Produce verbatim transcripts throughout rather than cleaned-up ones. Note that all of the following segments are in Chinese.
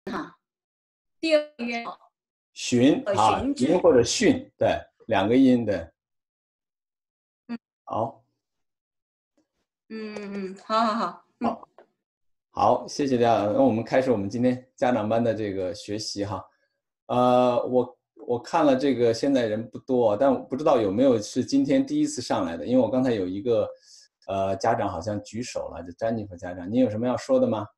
哈，第二个愿寻呃啊， 寻寻或者训，对，两个音的。 嗯， 好， 嗯嗯，好好好，嗯， 好，好，谢谢大家。那我们开始我们今天家长班的这个学习哈。呃，我我看了这个，现在人不多，但我不知道有没有是今天第一次上来的，因为我刚才有一个呃家长好像举手了，就詹妮弗家长，你有什么要说的吗？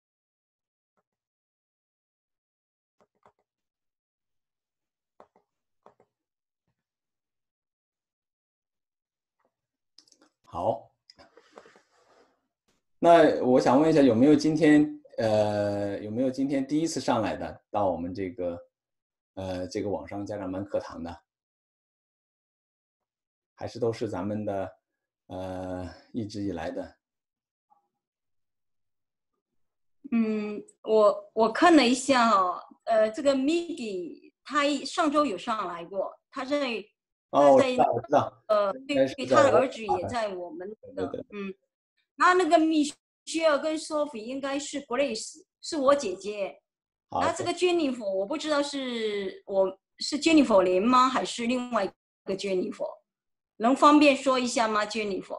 好，那我想问一下，有没有今天呃有没有今天第一次上来的到我们这个呃这个网上家长班课堂的，还是都是咱们的呃一直以来的？ 嗯，我我看了一下哦，呃，这个 Migi 他上周有上来过，他在他哦，我知在道，我知道， 呃， 应该是对，他在我的儿子也在我们的， 对对对。 嗯，他那个米歇尔跟 Sophie 应该是 Grace，是我姐姐， 好的， 那这个 Jennifer 我不知道是我是 Jennifer 林吗，还是另外一个 Jennifer？能方便说一下吗，Jennifer？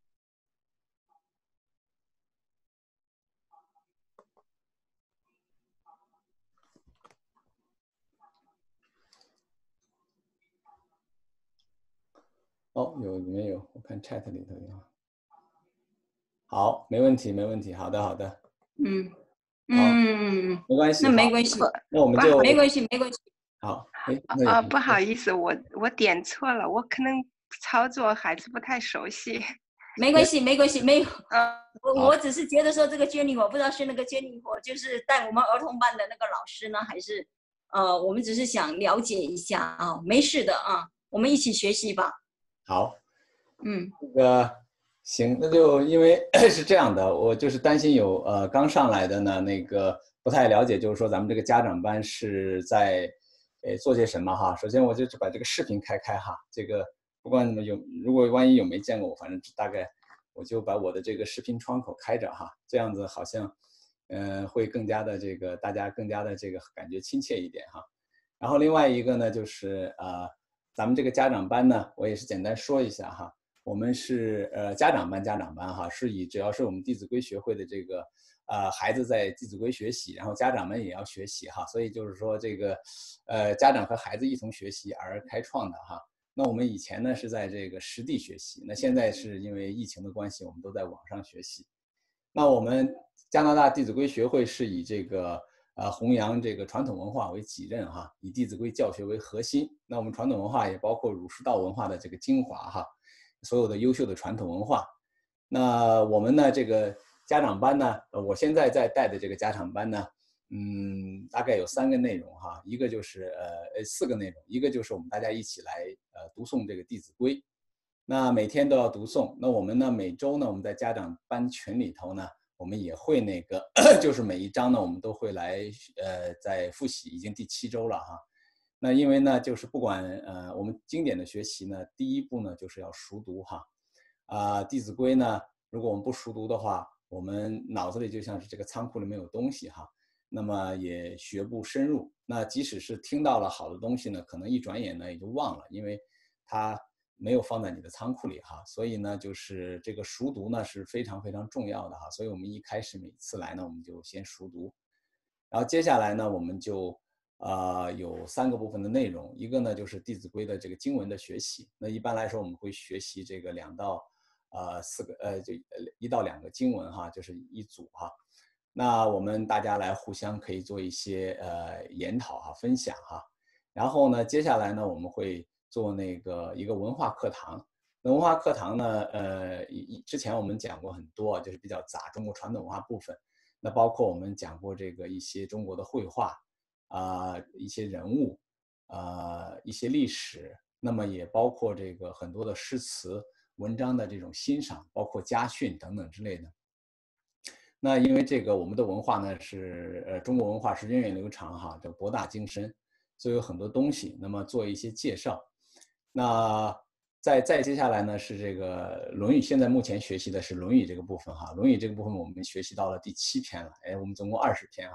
哦，有没有？我看 chat 里头有。好，没问题，没问题。好的，好的， 嗯好， 嗯嗯， 没关系。 那好， 没关系， 那我们就没关系，没关系。 好。哎，那有啊，不好意思，我我点错了，我可能操作还是不太熟悉。 没关系，没关系，没有。 呃， 我好我只是觉得说这个 Jennifer，不知道是那个 Jennifer，就是带我们儿童班的那个老师呢，还是呃，我们只是想了解一下啊，没事的啊，我们一起学习吧。 好， 嗯这个行，那就因为是这样的，我就是担心有呃刚上来的呢，那个不太了解，就是说咱们这个家长班是在呃做些什么哈。首先我就把这个视频开开哈，这个不管你们有，如果万一有没见过我，反正大概我就把我的这个视频窗口开着哈，这样子好像呃会更加的这个大家更加的这个感觉亲切一点哈。然后另外一个呢就是呃咱们这个家长班呢，我也是简单说一下哈。我们是呃家长班，家长班哈，是以只要是我们《弟子规》学会的这个呃孩子在《弟子规》学习，然后家长们也要学习哈，所以就是说这个呃家长和孩子一同学习而开创的哈。那我们以前呢是在这个实地学习，那现在是因为疫情的关系，我们都在网上学习。那我们加拿大弟子规学会是以这个呃弘扬这个传统文化为己任哈，以弟子规教学为核心。那我们传统文化也包括儒释道文化的这个精华哈，所有的优秀的传统文化。那我们呢这个家长班呢，我现在在带的这个家长班呢，嗯，大概有三个内容哈，一个就是呃四个内容，一个就是我们大家一起来呃读诵这个弟子规。那每天都要读诵。那我们呢，每周呢，我们在家长班群里头呢，我们也会那个，就是每一章呢，我们都会来呃在复习，已经第七周了哈。那因为呢，就是不管呃我们经典的学习呢，第一步呢就是要熟读哈。啊、呃，《弟子规》呢，如果我们不熟读的话，我们脑子里就像是这个仓库里面有东西哈，那么也学不深入。那即使是听到了好的东西呢，可能一转眼呢也就忘了，因为它没有放在你的仓库里哈。所以呢，就是这个熟读呢是非常非常重要的哈。所以我们一开始每次来呢，我们就先熟读，然后接下来呢，我们就呃有三个部分的内容，一个呢就是《弟子规》的这个经文的学习。那一般来说，我们会学习这个两到呃四个呃就一到两个经文哈，就是一组哈。那我们大家来互相可以做一些呃研讨哈、分享哈。然后呢，接下来呢，我们会做那个一个文化课堂。那文化课堂呢，呃，之前我们讲过很多，就是比较杂中国传统文化部分。那包括我们讲过这个一些中国的绘画啊、呃，一些人物啊、呃，一些历史。那么也包括这个很多的诗词文章的这种欣赏，包括家训等等之类的。那因为这个我们的文化呢是呃中国文化是源远流长哈，叫博大精深，所以有很多东西，那么做一些介绍。那再再接下来呢是这个《论语》，现在目前学习的是《论语》这个部分哈，《论语》这个部分我们学习到了第七篇了，哎，我们总共二十篇哈，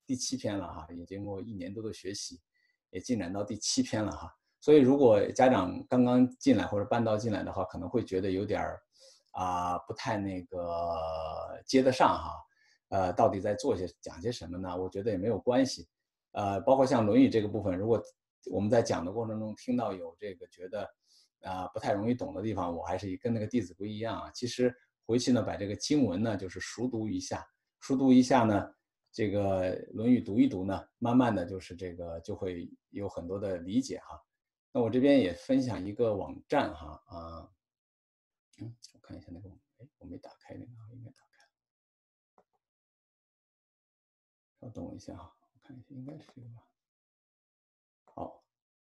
第七篇了哈，也经过一年多的学习，也进展到第七篇了哈。所以如果家长刚刚进来或者搬到进来的话，可能会觉得有点儿啊、不太那个接得上哈。呃，到底在做些讲些什么呢？我觉得也没有关系。呃，包括像《论语》这个部分，如果我们在讲的过程中听到有这个觉得啊、呃、不太容易懂的地方，我还是跟那个《弟子规》一样啊，其实回去呢把这个经文呢就是熟读一下，熟读一下呢，这个《论语》读一读呢，慢慢的就是这个就会有很多的理解哈。那我这边也分享一个网站哈啊，嗯，我看一下那个，哎，我没打开那个，应该打开了，稍等我一下哈，我看一下，应该是这个吧。好，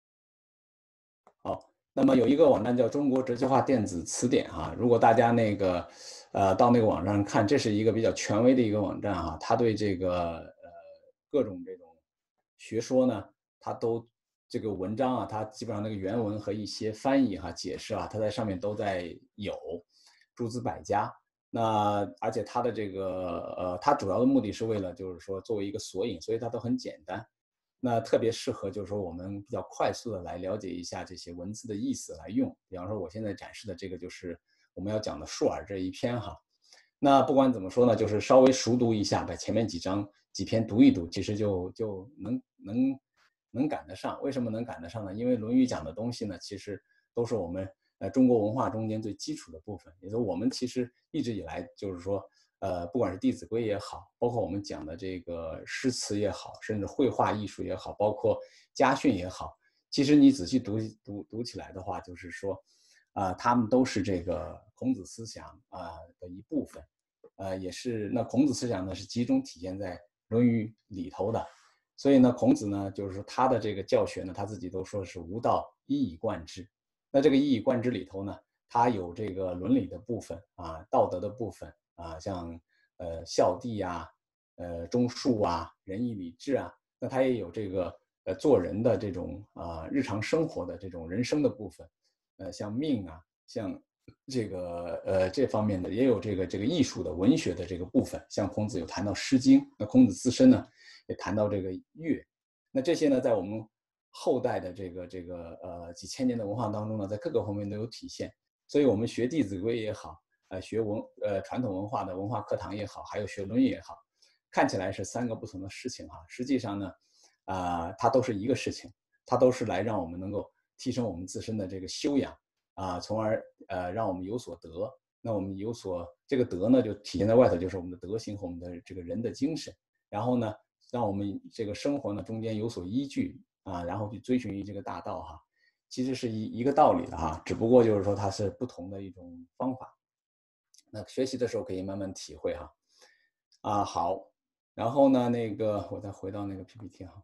好，那么有一个网站叫中国哲学化电子词典哈，如果大家那个呃到那个网站看，这是一个比较权威的一个网站哈，它对这个呃各种这种学说呢，它都这个文章啊，它基本上那个原文和一些翻译哈、解释啊，它在上面都在有，诸子百家。那而且它的这个呃，它主要的目的是为了就是说作为一个索引，所以它都很简单。那特别适合就是说我们比较快速的来了解一下这些文字的意思来用。比方说我现在展示的这个就是我们要讲的述尔这一篇哈。那不管怎么说呢，就是稍微熟读一下，把前面几章几篇读一读，其实就就能能能赶得上。为什么能赶得上呢？因为《论语》讲的东西呢，其实都是我们呃中国文化中间最基础的部分，也就是我们其实一直以来就是说，呃，不管是《弟子规》也好，包括我们讲的这个诗词也好，甚至绘画艺术也好，包括家训也好，其实你仔细读读读起来的话，就是说，啊、呃，他们都是这个孔子思想啊、呃、的一部分，呃，也是那孔子思想呢是集中体现在《论语》里头的。所以呢，孔子呢，就是说他的这个教学呢，他自己都说是无道一以贯之。那这个一以贯之里头呢，它有这个伦理的部分啊，道德的部分啊，像呃孝弟呀、呃忠恕啊、仁义礼智啊，那它也有这个呃做人的这种啊日常生活的这种人生的部分，呃像命啊，像这个呃这方面的也有这个这个艺术的文学的这个部分，像孔子有谈到《诗经》，那孔子自身呢也谈到这个乐，那这些呢在我们后代的这个这个呃几千年的文化当中呢，在各个方面都有体现。所以我们学《弟子规》也好，呃，学文呃传统文化的文化课堂也好，还有学《论语》也好，看起来是三个不同的事情哈。实际上呢，啊、呃，它都是一个事情，它都是来让我们能够提升我们自身的这个修养啊、呃，从而呃让我们有所得。那我们有所这个德呢，就体现在外头，就是我们的德行和我们的这个人的精神。然后呢，让我们这个生活呢中间有所依据啊，然后去追寻于这个大道哈。其实是一一个道理的哈，只不过就是说它是不同的一种方法。那学习的时候可以慢慢体会哈。啊，好，然后呢，那个我再回到那个 P P T 哈。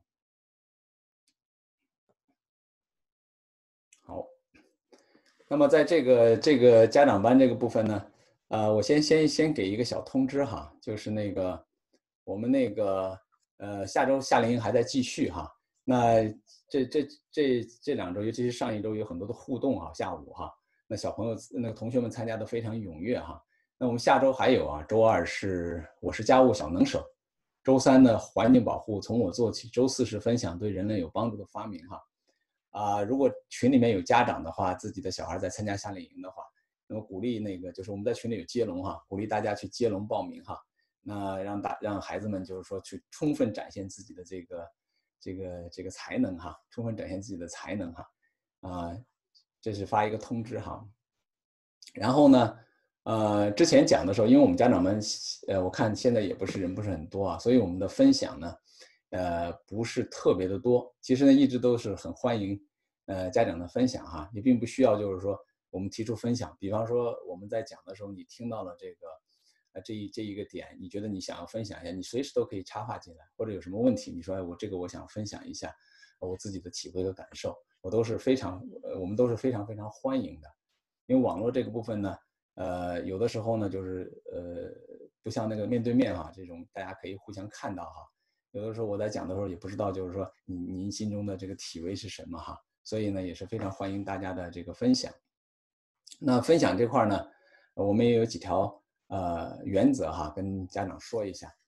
好，那么在这个这个家长班这个部分呢，呃，我先先先给一个小通知哈，就是那个我们那个呃下周夏令营还在继续哈。那这这这这两周，尤其是上一周有很多的互动啊，下午哈，那小朋友那个同学们参加的非常踊跃哈。那我们下周还有啊，周二是我是家务小能手，周三呢环境保护从我做起，周四是分享对人类有帮助的发明哈。啊、呃，如果群里面有家长的话，自己的小孩在参加夏令营的话，那么鼓励那个就是我们在群里有接龙哈，鼓励大家去接龙报名哈。那让大让孩子们就是说去充分展现自己的这个这个这个才能哈，充分展现自己的才能哈。啊、呃，这是发一个通知哈。然后呢，呃，之前讲的时候，因为我们家长们，呃，我看现在也不是人不是很多啊，所以我们的分享呢，呃，不是特别的多。其实呢，一直都是很欢迎，呃，家长的分享哈，也并不需要就是说我们提出分享。比方说我们在讲的时候，你听到了这个，呃，这一这一个点，你觉得你想要分享一下，你随时都可以插话进来，或者有什么问题，你说，哎，我这个我想分享一下我自己的体会和感受，我都是非常，呃，我们都是非常非常欢迎的。因为网络这个部分呢，呃，有的时候呢，就是呃，不像那个面对面哈，这种大家可以互相看到哈。有的时候我在讲的时候也不知道，就是说您您心中的这个体会是什么哈，所以呢也是非常欢迎大家的这个分享。那分享这块呢，我们也有几条呃原则哈，跟家长说一下。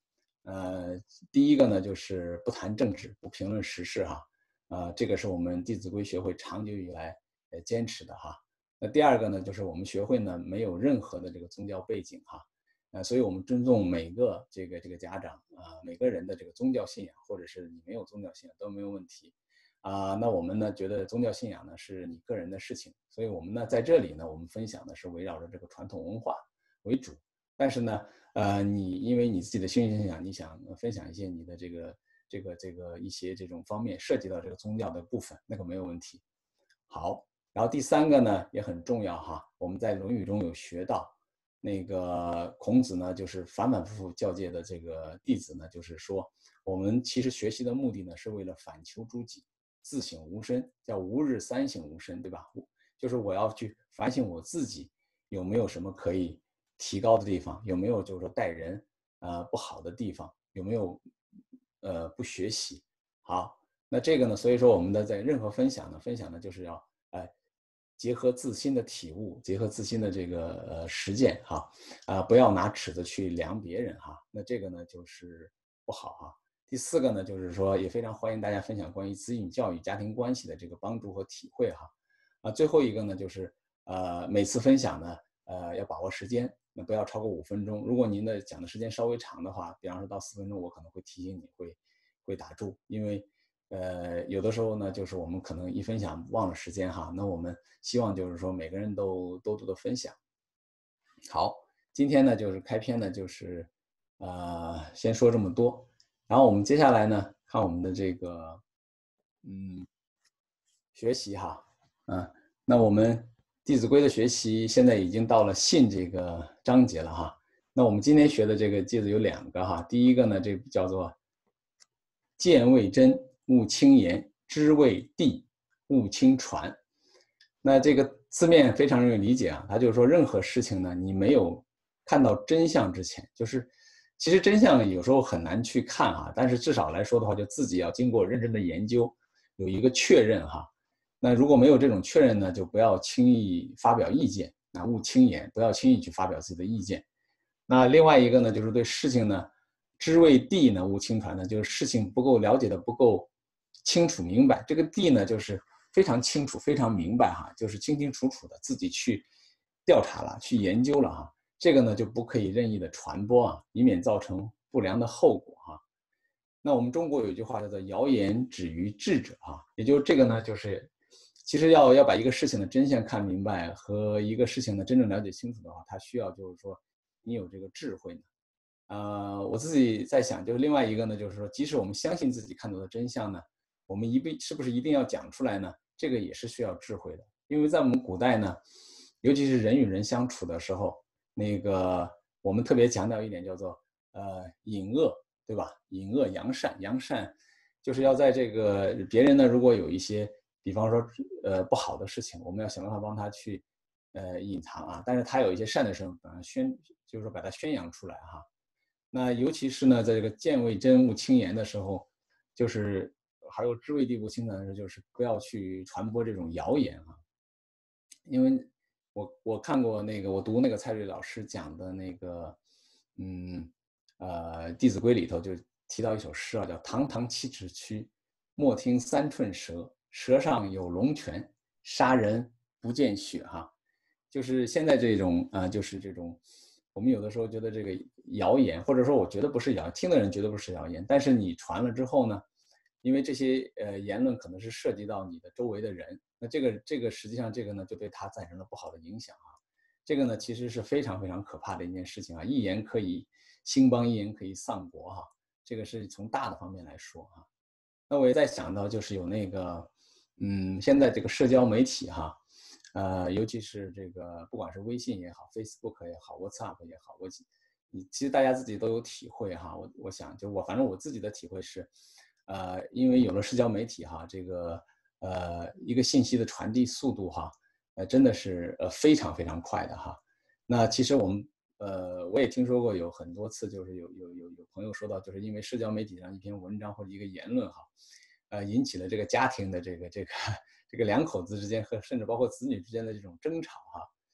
呃，第一个呢就是不谈政治，不评论时事哈，呃，这个是我们弟子规学会长久以来呃坚持的哈。那第二个呢，就是我们学会呢没有任何的这个宗教背景哈，呃，所以我们尊重每个这个这个家长啊、呃，每个人的这个宗教信仰，或者是你没有宗教信仰都没有问题啊、呃。那我们呢觉得宗教信仰呢是你个人的事情，所以我们呢在这里呢，我们分享的是围绕着这个传统文化为主，但是呢，呃，你因为你自己的信仰，你想分享一些你的这个这个这个一些这种方面涉及到这个宗教的部分，那个没有问题。好。然后第三个呢也很重要哈，我们在《论语》中有学到，那个孔子呢就是反反复复教诫的这个弟子呢，就是说我们其实学习的目的呢是为了反求诸己，自省吾身，叫吾日三省吾身，对吧？就是我要去反省我自己有没有什么可以提高的地方，有没有就是说待人呃不好的地方，有没有呃不学习。好，那这个呢，所以说我们的在任何分享呢，分享呢就是要呃结合自心的体悟，结合自心的这个呃实践哈，啊、呃、不要拿尺子去量别人哈，那这个呢就是不好哈。第四个呢就是说也非常欢迎大家分享关于子女教育、家庭关系的这个帮助和体会哈。啊，最后一个呢就是呃每次分享呢呃要把握时间，那不要超过五分钟。如果您的讲的时间稍微长的话，比方说到四分钟，我可能会提醒你会会打住，因为。呃，有的时候呢，就是我们可能一分享忘了时间哈，那我们希望就是说每个人都多多的分享。好，今天呢就是开篇呢就是呃先说这么多，然后我们接下来呢看我们的这个嗯学习哈，嗯、啊，那我们《弟子规》的学习现在已经到了信这个章节了哈。那我们今天学的这个句子有两个哈，第一个呢这叫做见未真，勿轻言；知未地，勿轻传。那这个字面非常容易理解啊，它就是说任何事情呢，你没有看到真相之前，就是其实真相有时候很难去看啊，但是至少来说的话，就自己要经过认真的研究，有一个确认哈。那如果没有这种确认呢，就不要轻易发表意见，啊，勿轻言，不要轻易去发表自己的意见。那另外一个呢，就是对事情呢，知未地呢，勿轻传呢，就是事情不够了解的不够清楚明白。这个地呢，就是非常清楚、非常明白哈，就是清清楚楚的自己去调查了、去研究了哈。这个呢，就不可以任意的传播啊，以免造成不良的后果哈。那我们中国有一句话叫做"谣言止于智者"啊，也就是这个呢，就是其实要要把一个事情的真相看明白和一个事情呢真正了解清楚的话，它需要就是说你有这个智慧呢。呃，我自己在想，就是另外一个呢，就是说，即使我们相信自己看到的真相呢，我们一定是不是一定要讲出来呢？这个也是需要智慧的，因为在我们古代呢，尤其是人与人相处的时候，那个我们特别强调一点叫做呃隐恶，对吧？隐恶扬善，扬善就是要在这个别人呢，如果有一些，比方说呃不好的事情，我们要想办法帮他去呃隐藏啊，但是他有一些善的事，把它宣，就是说把它宣扬出来哈。那尤其是呢，在这个见未真勿轻言的时候，就是还有知未地勿轻传的时候，就是不要去传播这种谣言啊。因为我我看过那个，我读那个蔡瑞老师讲的那个，嗯，呃，《弟子规》里头就提到一首诗啊，叫堂堂七尺躯，莫听三寸舌，舌上有龙泉，杀人不见血哈。就是现在这种啊、呃，就是这种。我们有的时候觉得这个谣言，或者说我觉得不是谣言，听的人觉得不是谣言，但是你传了之后呢，因为这些呃言论可能是涉及到你的周围的人，那这个这个实际上这个呢就对他产生了不好的影响啊，这个呢其实是非常非常可怕的一件事情啊，一言可以兴邦，一言可以丧国哈，这个是从大的方面来说啊。那我也在想到就是有那个嗯，现在这个社交媒体哈。呃，尤其是这个，不管是微信也好 ，Facebook 也好 ，WhatsApp 也好，我你其实大家自己都有体会哈。我我想，就我反正我自己的体会是，呃，因为有了社交媒体哈，这个呃一个信息的传递速度哈，呃真的是呃非常非常快的哈。那其实我们呃我也听说过有很多次，就是有有有有朋友说到，就是因为社交媒体上一篇文章或者一个言论哈，呃引起了这个家庭的这个这个。这个两口子之间和甚至包括子女之间的这种争吵哈，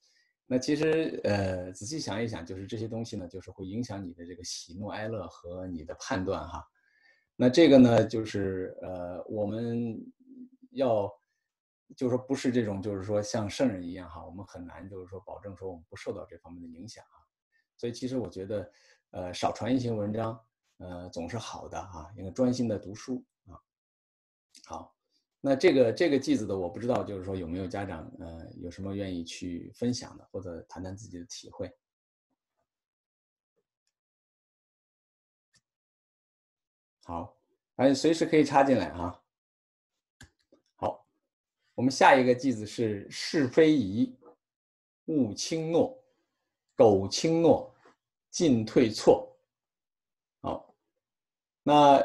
那其实呃仔细想一想，就是这些东西呢，就是会影响你的这个喜怒哀乐和你的判断哈。那这个呢，就是呃我们要就是说不是这种就是说像圣人一样哈，我们很难就是说保证说我们不受到这方面的影响啊。所以其实我觉得呃少传一些文章呃总是好的哈，应该专心的读书啊。好。那这个这个句子的我不知道，就是说有没有家长呃有什么愿意去分享的，或者谈谈自己的体会。好，哎，随时可以插进来哈。好，我们下一个句子是是非疑，勿轻诺，苟轻诺，进退错。好，那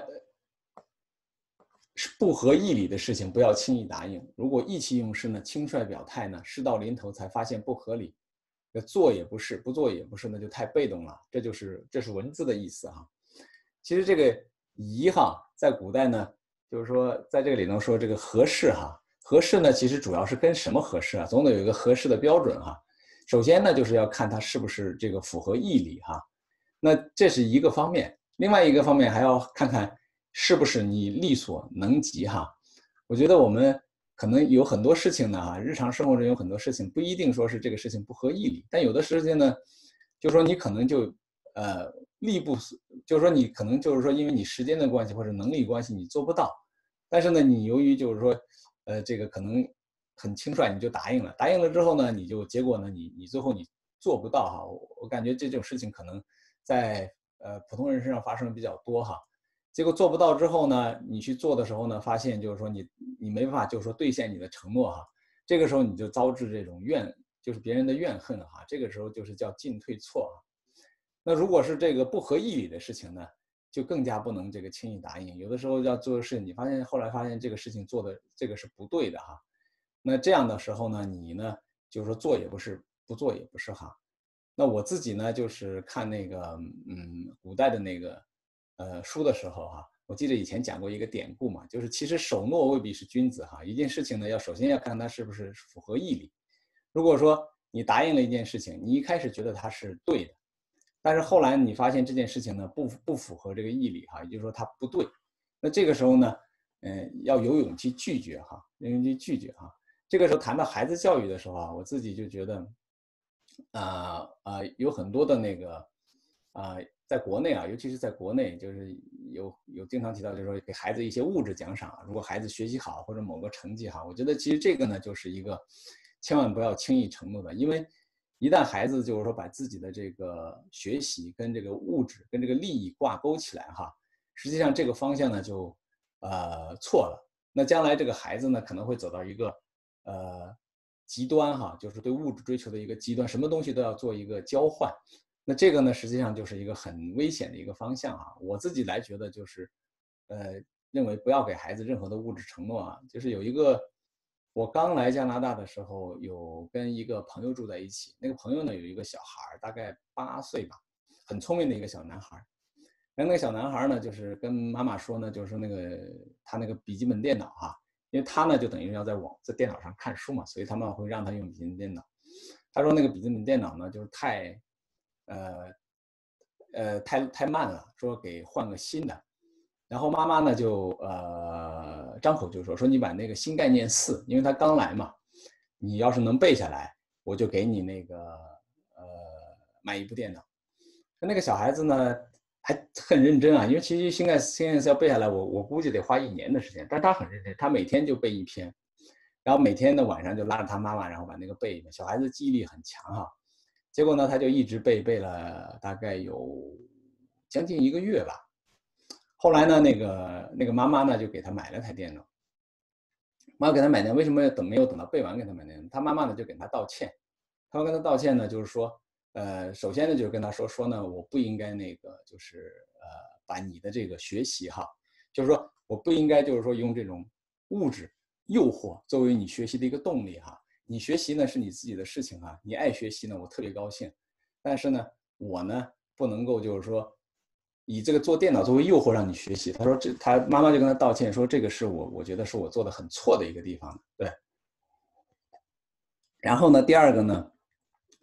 是不合义理的事情，不要轻易答应。如果意气用事呢，轻率表态呢，事到临头才发现不合理，做也不是，不做也不是，那就太被动了。这就是这是文字的意思哈。其实这个疑哈，在古代呢，就是说在这个里头说这个合适哈，合适呢其实主要是跟什么合适啊？总得有一个合适的标准哈。首先呢，就是要看它是不是这个符合义理哈。那这是一个方面，另外一个方面还要看看是不是你力所能及哈。我觉得我们可能有很多事情呢哈，日常生活中有很多事情不一定说是这个事情不合义理，但有的事情呢，就是说你可能就呃力不，就是说你可能就是说因为你时间的关系或者能力关系你做不到，但是呢你由于就是说呃这个可能很轻率你就答应了，答应了之后呢你就结果呢你你最后你做不到哈。我我感觉这种事情可能在呃普通人身上发生的比较多哈。结果做不到之后呢，你去做的时候呢，发现就是说你你没办法就是说兑现你的承诺哈。这个时候你就遭致这种怨，就是别人的怨恨哈。这个时候就是叫进退错啊。那如果是这个不合义理的事情呢，就更加不能这个轻易答应。有的时候要做的事，你发现后来发现这个事情做的这个是不对的哈。那这样的时候呢，你呢就是说做也不是，不做也不是哈。那我自己呢就是看那个嗯古代的那个呃书的时候哈，我记得以前讲过一个典故嘛，就是其实守诺未必是君子哈。一件事情呢，要首先要看它是不是符合义理。如果说你答应了一件事情，你一开始觉得它是对的，但是后来你发现这件事情呢不不符合这个义理哈，也就是说它不对，那这个时候呢，嗯、呃，要有勇气拒绝哈，有勇气拒绝哈。这个时候谈到孩子教育的时候啊，我自己就觉得，啊、呃、啊、呃，有很多的那个啊、呃，在国内啊，尤其是在国内，就是有有经常提到，就是说给孩子一些物质奖赏，如果孩子学习好或者某个成绩好，我觉得其实这个呢就是一个千万不要轻易承诺的，因为一旦孩子就是说把自己的这个学习跟这个物质跟这个利益挂钩起来哈，实际上这个方向呢就呃错了。那将来这个孩子呢可能会走到一个呃极端哈，就是对物质追求的一个极端，什么东西都要做一个交换。那这个呢实际上就是一个很危险的一个方向啊。我自己来觉得就是呃认为不要给孩子任何的物质承诺啊。就是有一个我刚来加拿大的时候，有跟一个朋友住在一起，那个朋友呢有一个小孩，大概八岁吧，很聪明的一个小男孩。然后那个小男孩呢，就是跟妈妈说呢，就是说那个他那个笔记本电脑哈、啊，因为他呢就等于要在网在电脑上看书嘛，所以他们会让他用笔记本电脑。他说那个笔记本电脑呢就是太，呃，呃太太慢了，说给换个新的。然后妈妈呢就呃张口就说说你把那个新概念四，因为他刚来嘛，你要是能背下来，我就给你那个呃买一部电脑。那个小孩子呢还很认真啊，因为其实新概新概念四要背下来，我我估计得花一年的时间，但他很认真，他每天就背一篇，然后每天的晚上就拉着他妈妈，然后把那个背一遍。小孩子记忆力很强哈，结果呢他就一直背背了大概有将近一个月吧。后来呢，那个那个妈妈呢就给他买了台电脑。妈妈给他买电脑，为什么等没有等到背完给他买电脑？他妈妈呢就给他道歉。他跟他道歉呢，就是说，呃，首先呢就是跟他说说呢，我不应该那个就是呃把你的这个学习哈，就是说我不应该就是说用这种物质诱惑作为你学习的一个动力哈。你学习呢是你自己的事情哈，你爱学习呢我特别高兴，但是呢我呢不能够就是说以这个做电脑作为诱惑让你学习。他说这他妈妈就跟他道歉说这个是我我觉得是我做的很错的一个地方。对。然后呢第二个呢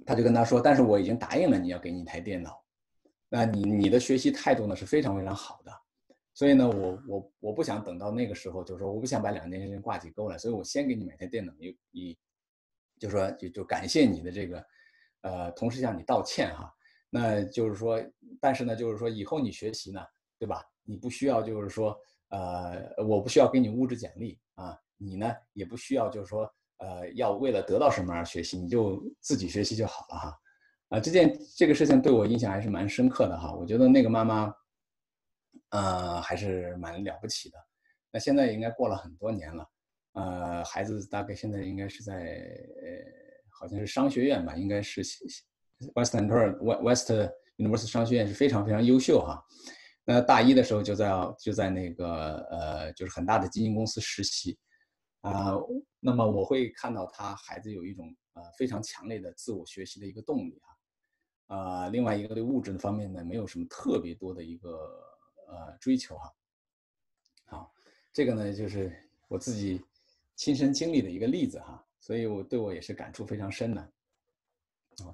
他就跟他说，但是我已经答应了你要给你一台电脑，那你你的学习态度呢是非常非常好的，所以呢，我我我不想等到那个时候，就是说我不想把两件事情挂起钩来，所以我先给你买台电脑，以以就说就就感谢你的这个，呃，同时向你道歉哈。那就是说，但是呢，就是说以后你学习呢，对吧？你不需要就是说，呃，我不需要给你物质奖励啊，你呢也不需要就是说，呃，要为了得到什么而学习，你就自己学习就好了哈。啊，这件这个事情对我印象还是蛮深刻的哈。我觉得那个妈妈，呃，还是蛮了不起的。那现在应该过了很多年了，呃，孩子大概现在应该是在呃，好像是商学院吧，应该是 Western West University 商学院是非常非常优秀哈。那大一的时候就在就在那个呃，就是很大的基金公司实习啊、呃。那么我会看到他孩子有一种呃非常强烈的自我学习的一个动力啊。呃，另外一个对物质的方面呢，没有什么特别多的一个呃追求哈。好，这个呢就是我自己亲身经历的一个例子哈，所以我对我也是感触非常深的。啊，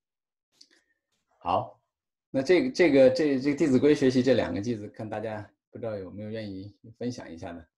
好，那这个这个这这个《弟子规》学习这两个句子，看大家不知道有没有愿意分享一下的。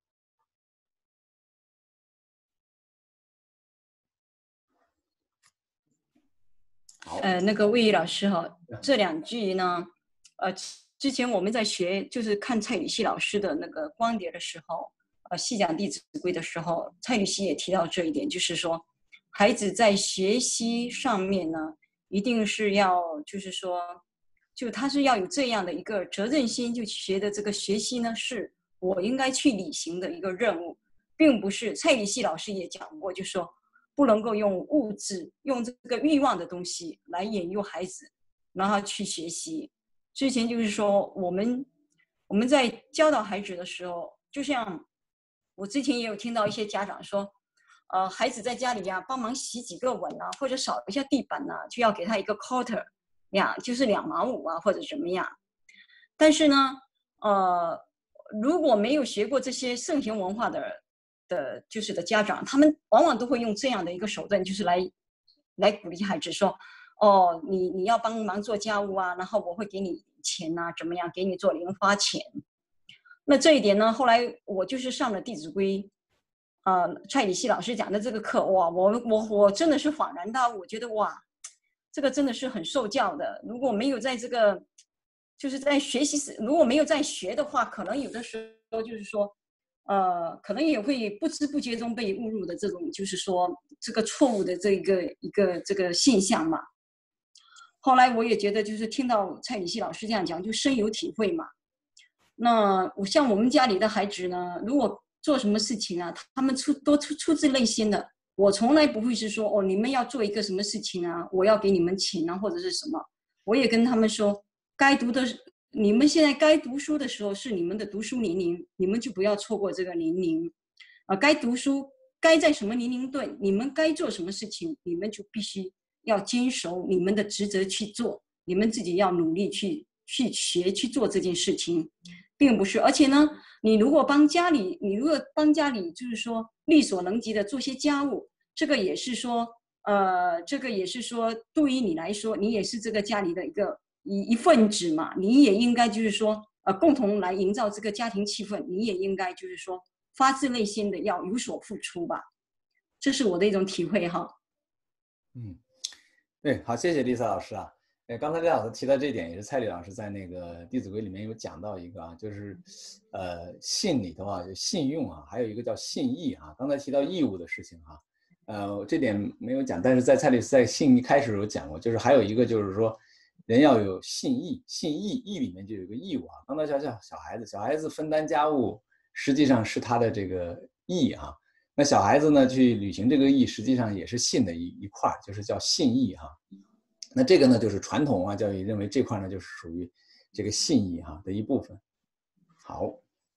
呃，那个魏宇老师哈，这两句呢，呃，之前我们在学，就是看蔡礼希老师的那个光碟的时候，呃，细讲《弟子规》的时候，蔡礼希也提到这一点，就是说，孩子在学习上面呢，一定是要，就是说，就他是要有这样的一个责任心，就觉得这个学习呢，是我应该去履行的一个任务，并不是蔡礼希老师也讲过，就说。不能够用物质、用这个欲望的东西来引诱孩子，让他去学习。之前就是说，我们我们在教导孩子的时候，就像我之前也有听到一些家长说，呃，孩子在家里呀、啊，帮忙洗几个碗啊，或者扫一下地板啊，就要给他一个 quarter 呀，就是两毛五啊，或者怎么样。但是呢，呃，如果没有学过这些圣贤文化的。的就是的家长，他们往往都会用这样的一个手段，就是来来鼓励孩子说，哦，你你要帮忙做家务啊，然后我会给你钱啊，怎么样，给你做零花钱。那这一点呢，后来我就是上了《弟子规》，呃，蔡礼希老师讲的这个课，哇，我我我真的是恍然大悟，我觉得哇，这个真的是很受教的。如果没有在这个，就是在学习，如果没有在学的话，可能有的时候就是说。呃，可能也会不知不觉中被误入的这种，就是说这个错误的这一个一个这个现象嘛。后来我也觉得，就是听到蔡礼希老师这样讲，就深有体会嘛。那我像我们家里的孩子呢，如果做什么事情啊，他们出都出出自内心的，我从来不会是说哦，你们要做一个什么事情啊，我要给你们钱啊，或者是什么。我也跟他们说，该读的。你们现在该读书的时候是你们的读书年龄，你们就不要错过这个年龄，啊，该读书，该在什么年龄段，你们该做什么事情，你们就必须要坚守你们的职责去做，你们自己要努力去去学去做这件事情，并不是。而且呢，你如果帮家里，你如果帮家里，就是说力所能及的做些家务，这个也是说，呃，这个也是说，对于你来说，你也是这个家里的一个。一一份子嘛，你也应该就是说，呃，共同来营造这个家庭气氛，你也应该就是说，发自内心的要有所付出吧，这是我的一种体会哈。 嗯，对，好，谢谢丽萨老师啊。哎，刚才李老师提到这一点，也是蔡李老师在那个《弟子规》里面有讲到一个啊，就是呃信里头啊，就信用啊，还有一个叫信义啊。刚才提到义务的事情哈、啊，呃，这点没有讲，但是在蔡李在信一开始有讲过，就是还有一个就是说。人要有信义，信义义里面就有一个义务啊。刚才讲讲小孩子，小孩子分担家务，实际上是他的这个义啊。那小孩子呢，去履行这个义，实际上也是信的一一块，就是叫信义哈、啊。那这个呢，就是传统文化教育认为这块呢，就是属于这个信义哈、啊、的一部分。好，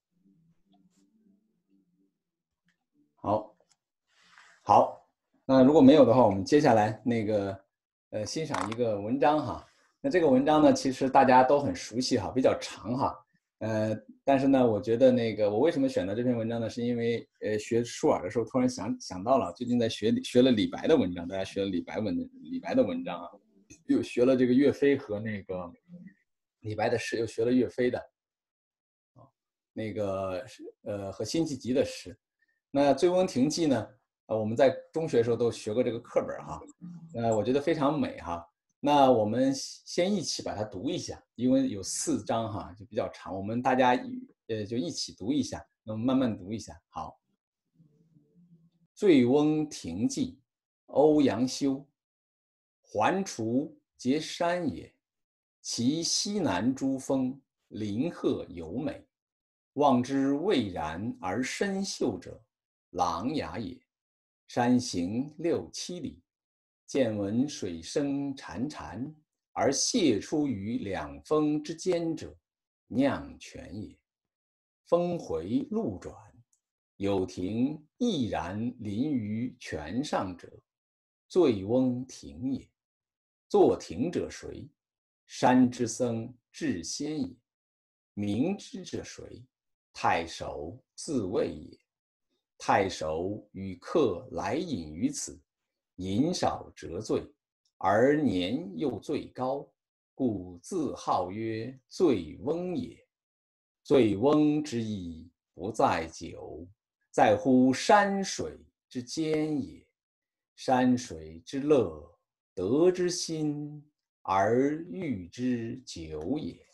好，好。那如果没有的话，我们接下来那个呃欣赏一个文章哈。那这个文章呢，其实大家都很熟悉哈，比较长哈。 呃，但是呢，我觉得那个我为什么选择这篇文章呢？是因为呃学舒尔的时候突然想想到了，最近在学学了李白的文章，大家学了李白文李白的文章啊，又学了这个岳飞和那个李白的诗，又学了岳飞的啊，那个呃和辛弃疾的诗。那《醉翁亭记》呢？呃，我们在中学的时候都学过这个课本哈，呃，我觉得非常美哈。那我们先一起把它读一下，因为有四章哈，就比较长，我们大家呃就一起读一下，那么慢慢读一下。好，《醉翁亭记》，欧阳修。环滁皆山也，其西南诸峰，林壑尤美。望之蔚然而深秀者，琅琊也。山行六七里，见闻水声潺潺，而泻出于两峰之间者，酿泉也。峰回路转，有亭毅然临于泉上者，醉翁亭也。作亭者谁？山之僧智仙也。名之者谁？太守自谓也。太守与客来饮于此，饮少辄醉，而年又最高，故自号曰醉翁也。醉翁之意不在酒，在乎山水之间也。山水之乐，得之心，而寓之酒也。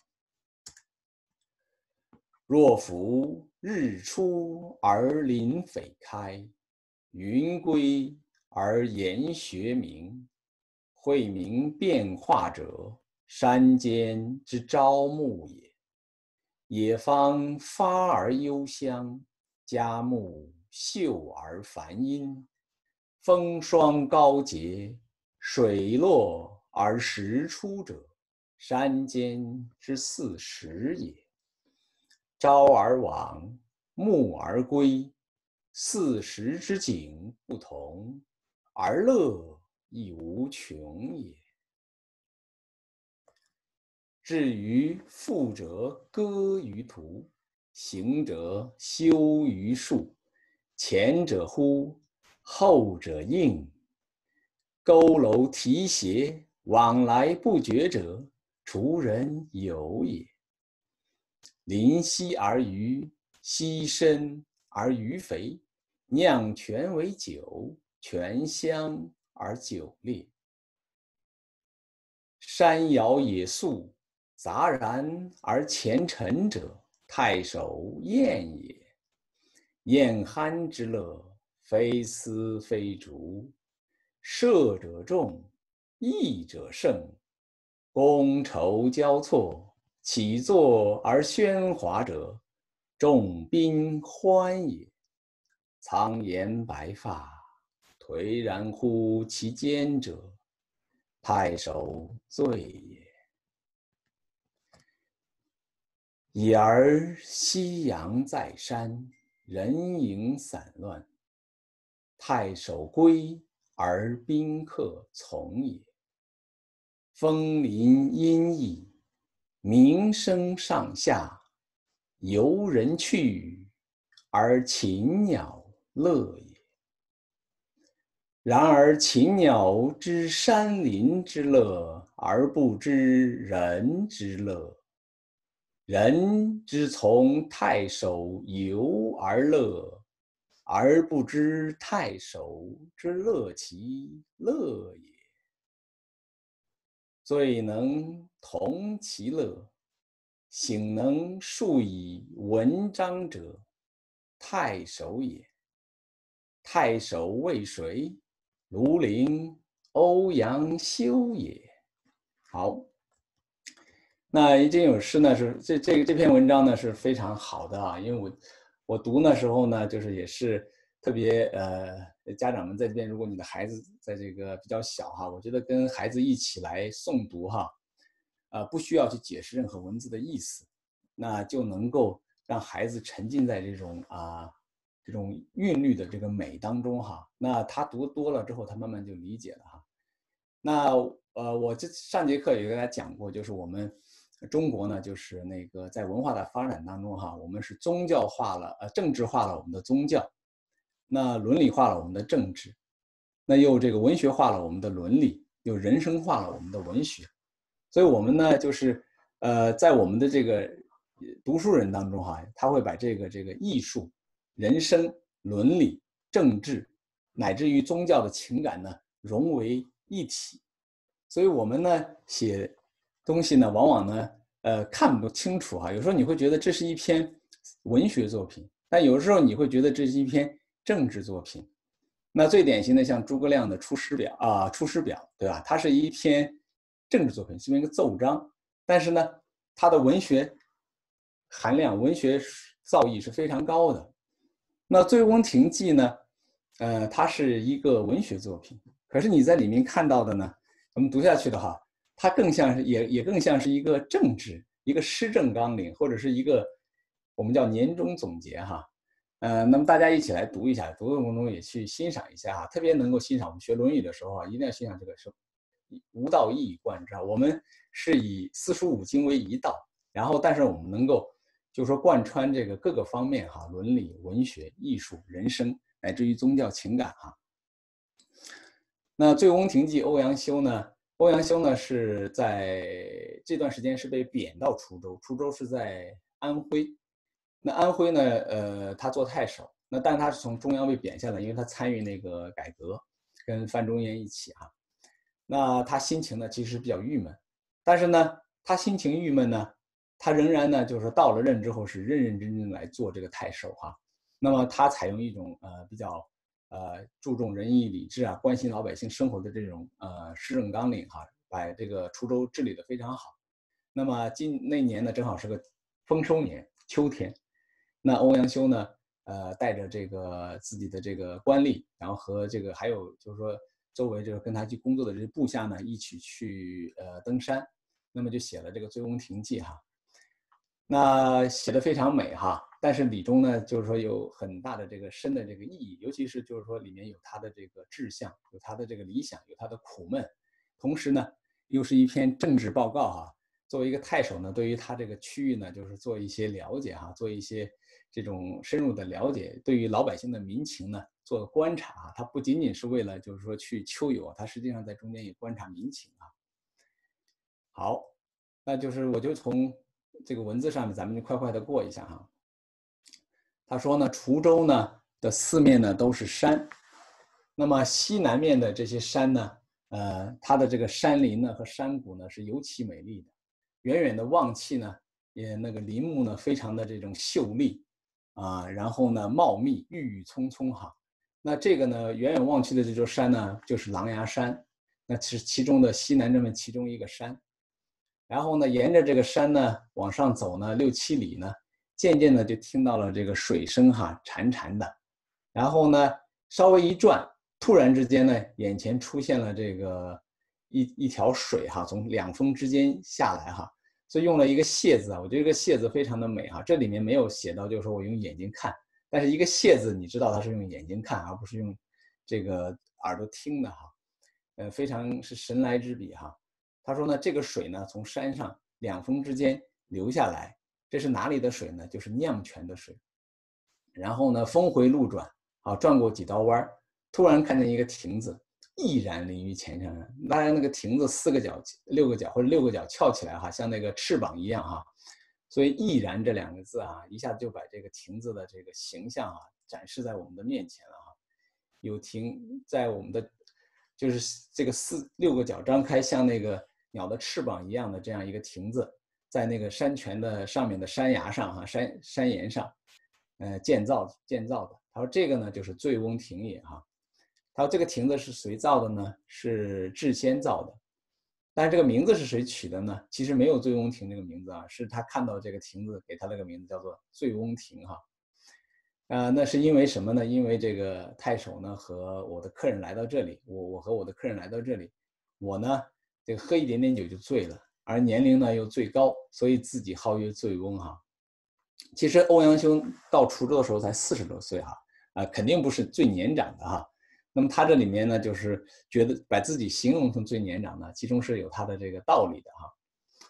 若夫日出而林霏开，云归而岩穴明，晦明变化者，山间之朝暮也。野芳发而幽香，佳木秀而繁阴。风霜高洁，水落而石出者，山间之四时也。朝而往，暮而归，四时之景不同，而乐亦无穷也。至于富者歌于途，行者休于树，前者呼，后者应。佝偻提携，往来不绝者，滁人游也。临溪而渔，溪深而鱼肥，酿泉为酒，泉香而酒冽。山摇野宿，杂然而前陈者，太守晏也。晏酣之乐，非丝非竹，射者众，弈者胜，觥筹交错，起坐而喧哗者，众宾欢也。苍颜白发，颓然乎其间者，太守醉也。已而夕阳在山，人影散乱，太守归而宾客从也。枫林阴翳，鸣声上下，游人去，而禽鸟乐也。然而禽鸟知山林之乐，而不知人之乐。人之从太守游而乐，而不知太守之乐其乐也。醉能同其乐，醒能述以文章者，太守也。太守谓谁？庐陵欧阳修也。好，那一经有诗呢，是这这这篇文章呢是非常好的啊，因为我我读那时候呢，就是也是特别呃，家长们在这边，如果你的孩子在这个比较小哈，我觉得跟孩子一起来诵读哈，呃，不需要去解释任何文字的意思，那就能够让孩子沉浸在这种啊、呃、这种韵律的这个美当中哈。那他读多了之后，他慢慢就理解了哈。那呃，我这上节课也跟大家讲过，就是我们中国呢，就是那个在文化的发展当中哈，我们是宗教化了，呃，政治化了我们的宗教，那伦理化了我们的政治，那又这个文学化了我们的伦理，又人生化了我们的文学，所以我们呢，就是呃，在我们的这个读书人当中哈，他会把这个这个艺术、人生、伦理、政治，乃至于宗教的情感呢，融为一体。所以我们呢写东西呢，往往呢，呃，看不清楚哈。有时候你会觉得这是一篇文学作品，但有时候你会觉得这是一篇政治作品。那最典型的像诸葛亮的《出师表》啊，《出师表》，对吧？它是一篇政治作品，是一个奏章，但是呢，它的文学含量、文学造诣是非常高的。那《醉翁亭记》呢，呃，它是一个文学作品，可是你在里面看到的呢，我们读下去的话，它更像是也也更像是一个政治，一个施政纲领，或者是一个我们叫年终总结哈。呃，那么大家一起来读一下，读的过程中也去欣赏一下哈，特别能够欣赏。我们学《论语》的时候啊，一定要欣赏这个是吾道一以贯之啊。我们是以四书五经为一道，然后但是我们能够就是说贯穿这个各个方面哈，伦理、文学、艺术、人生，乃至于宗教情感哈。那《醉翁亭记》，欧阳修呢？欧阳修呢是在这段时间是被贬到滁州，滁州是在安徽。那安徽呢，呃，他做太守，那但他是从中央被贬下来，因为他参与那个改革，跟范仲淹一起哈。那他心情呢其实比较郁闷，但是呢，他心情郁闷呢，他仍然呢就是到了任之后是认认真真来做这个太守哈。那么他采用一种呃比较呃注重仁义礼智啊，关心老百姓生活的这种呃施政纲领哈，把这个滁州治理得非常好。那么今那年呢正好是个丰收年，秋天。那欧阳修呢，呃，带着这个自己的这个官吏，然后和这个还有就是说周围这个跟他去工作的这些部下呢，一起去呃登山，那么就写了这个《醉翁亭记》哈。那写的非常美哈，但是里中呢，就是说有很大的这个深的这个意义，尤其是就是说里面有他的这个志向，有他的这个理想，有他的苦闷，同时呢，又是一篇政治报告哈。作为一个太守呢，对于他这个区域呢，就是做一些了解哈，做一些这种深入的了解，对于老百姓的民情呢，做观察啊。他不仅仅是为了就是说去秋游，他实际上在中间也观察民情啊。好，那就是我就从这个文字上面，咱们就快快的过一下哈。他说呢，滁州呢的四面呢都是山，那么西南面的这些山呢，呃，它的这个山林呢和山谷呢是尤其美丽的。远远的望去呢，也那个林木呢非常的这种秀丽啊，然后呢茂密，郁郁葱葱哈。那这个呢远远望去的这座山呢就是狼牙山，那是其中的西南这么其中一个山。然后呢沿着这个山呢往上走呢六七里呢，渐渐的就听到了这个水声哈，潺潺的。然后呢稍微一转，突然之间呢眼前出现了这个一一条水哈，从两峰之间下来哈，所以用了一个谢字啊，我觉得这个谢字非常的美哈。这里面没有写到，就是说我用眼睛看，但是一个谢字，你知道它是用眼睛看，而不是用这个耳朵听的哈，呃，非常是神来之笔哈。他说呢，这个水呢从山上两峰之间流下来，这是哪里的水呢？就是酿泉的水。然后呢，峰回路转啊，转过几道弯，突然看见一个亭子。毅然临于前上，当然那个亭子四个角、六个角或者六个角翘起来哈，像那个翅膀一样哈，所以毅然这两个字啊，一下子就把这个亭子的这个形象啊展示在我们的面前了哈。有亭在我们的就是这个四六个角张开，像那个鸟的翅膀一样的这样一个亭子，在那个山泉的上面的山崖上哈，山山岩上，呃建造建造的。他说这个呢就是醉翁亭也哈。他说这个亭子是谁造的呢？是智仙造的。但是这个名字是谁取的呢？其实没有醉翁亭这个名字啊，是他看到这个亭子给他这个名字叫做醉翁亭哈。呃，那是因为什么呢？因为这个太守呢和我的客人来到这里，我我和我的客人来到这里，我呢这个喝一点点酒就醉了，而年龄呢又最高，所以自己号曰醉翁哈。其实欧阳修到滁州的时候才四十多岁哈，啊、呃，肯定不是最年长的哈。那么他这里面呢，就是觉得把自己形容成最年长的，其中是有他的这个道理的哈。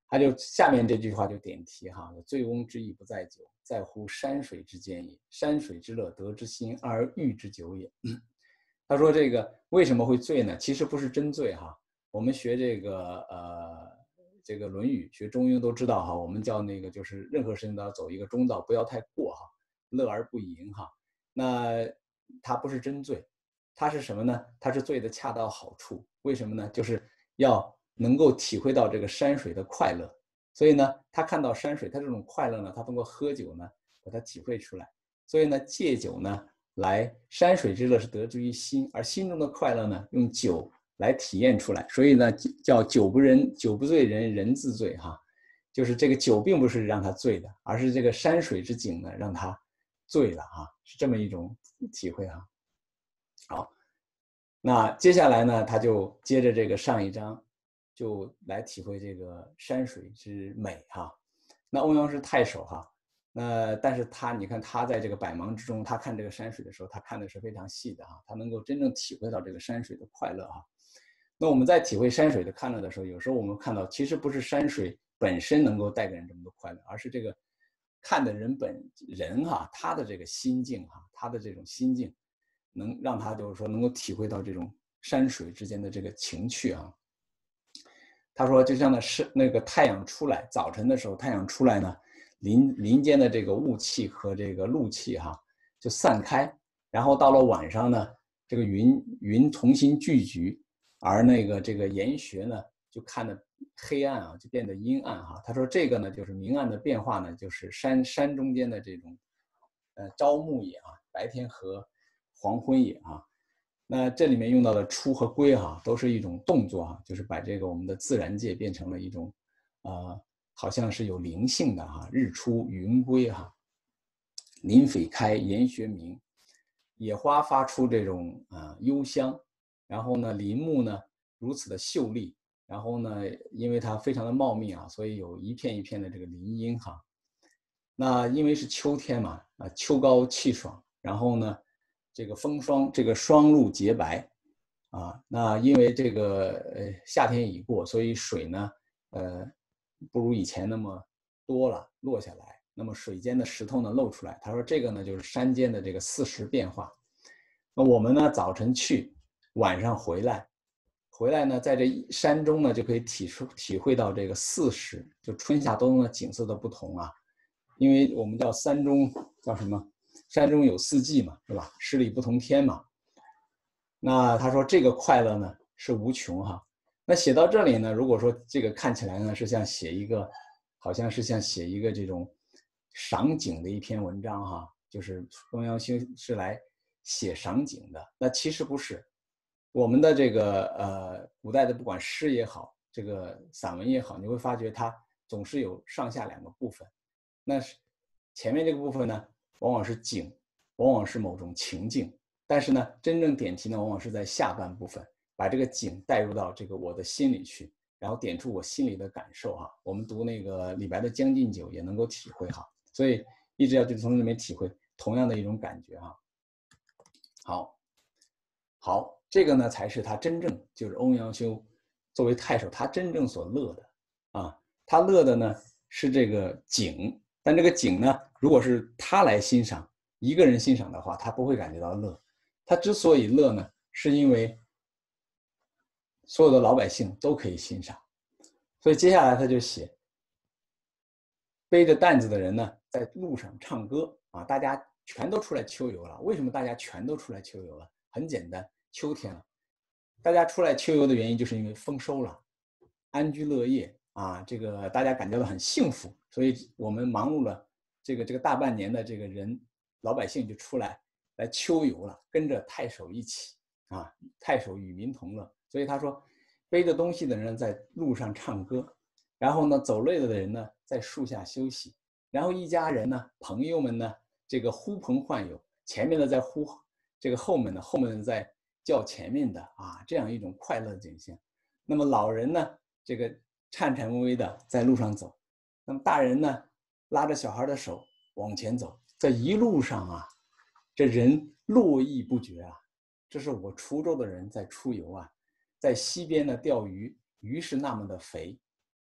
他就下面这句话就点题哈，醉翁之意不在酒，在乎山水之间也。山水之乐，得之心，而寓之酒也。他说这个为什么会醉呢？其实不是真醉哈。我们学这个呃这个《论语》，学中庸都知道哈，我们叫那个就是任何事情都要走一个中道，不要太过哈，乐而不淫哈。那他不是真醉，他是什么呢？他是醉的恰到好处。为什么呢？就是要能够体会到这个山水的快乐。所以呢，他看到山水，他这种快乐呢，他通过喝酒呢把它体会出来。所以呢，借酒呢来山水之乐是得之于心，而心中的快乐呢用酒来体验出来。所以呢，叫酒不人酒不醉人人自醉哈，就是这个酒并不是让他醉的，而是这个山水之景呢让他醉了哈，是这么一种体会哈。好，那接下来呢，他就接着这个上一章，就来体会这个山水之美哈。那欧阳是太守哈，那但是他你看他在这个百忙之中，他看这个山水的时候，他看的是非常细的哈，他能够真正体会到这个山水的快乐哈。那我们在体会山水的快乐的时候，有时候我们看到其实不是山水本身能够带给人这么多快乐，而是这个看的人本人哈，他的这个心境哈，他的这种心境能让他就是说能够体会到这种山水之间的这个情趣啊。他说就像那是那个太阳出来，早晨的时候太阳出来呢，林林间的这个雾气和这个露气哈就散开，然后到了晚上呢，这个云云重新聚集，而那个这个岩穴呢就看得黑暗啊，就变得阴暗哈。他说这个呢就是明暗的变化呢，就是山山中间的这种呃朝暮也啊，白天和黄昏也啊。那这里面用到的出和归哈，都是一种动作哈，就是把这个我们的自然界变成了一种，呃，好像是有灵性的哈，日出云归哈，林榧开，岩穴明，野花发出这种啊、呃、幽香，然后呢，林木呢如此的秀丽，然后呢，因为它非常的茂密啊，所以有一片一片的这个林荫哈。那因为是秋天嘛，啊，秋高气爽，然后呢。这个风霜，这个霜露洁白，啊，那因为这个呃夏天已过，所以水呢，呃，不如以前那么多了，落下来。那么水间的石头呢露出来。他说这个呢就是山间的这个四时变化。那我们呢早晨去，晚上回来，回来呢在这山中呢就可以体出体会到这个四时，就春夏冬冬的景色的不同啊。因为我们叫山中叫什么？山中有四季嘛，是吧？十里不同天嘛。那他说这个快乐呢是无穷哈。那写到这里呢，如果说这个看起来呢是像写一个，好像是像写一个这种赏景的一篇文章哈，就是欧阳修是来写赏景的。那其实不是，我们的这个呃古代的不管诗也好，这个散文也好，你会发觉它总是有上下两个部分。那是前面这个部分呢，往往是景，往往是某种情境，但是呢，真正点题呢，往往是在下半部分，把这个景带入到这个我的心里去，然后点出我心里的感受哈。我们读那个李白的《将进酒》也能够体会哈，所以一直要去从里面体会同样的一种感觉哈。好，好，这个呢才是他真正就是欧阳修作为太守他真正所乐的啊，他乐的呢是这个景。但这个景呢，如果是他来欣赏，一个人欣赏的话，他不会感觉到乐。他之所以乐呢，是因为所有的老百姓都可以欣赏。所以接下来他就写，背着担子的人呢，在路上唱歌啊，大家全都出来秋游了。为什么大家全都出来秋游了？很简单，秋天了，大家出来秋游的原因就是因为丰收了，安居乐业。啊，这个大家感觉到很幸福，所以我们忙碌了这个这个大半年的这个人，老百姓就出来来秋游了，跟着太守一起啊，太守与民同乐。所以他说，背着东西的人在路上唱歌，然后呢，走累了的人呢在树下休息，然后一家人呢，朋友们呢，这个呼朋唤友，前面的在呼这个后面的，后面的在叫前面的啊，这样一种快乐的景象。那么老人呢，这个颤颤巍巍的在路上走，那么大人呢拉着小孩的手往前走，这一路上啊，这人络绎不绝啊。这是我滁州的人在出游啊，在溪边呢钓鱼，鱼是那么的肥，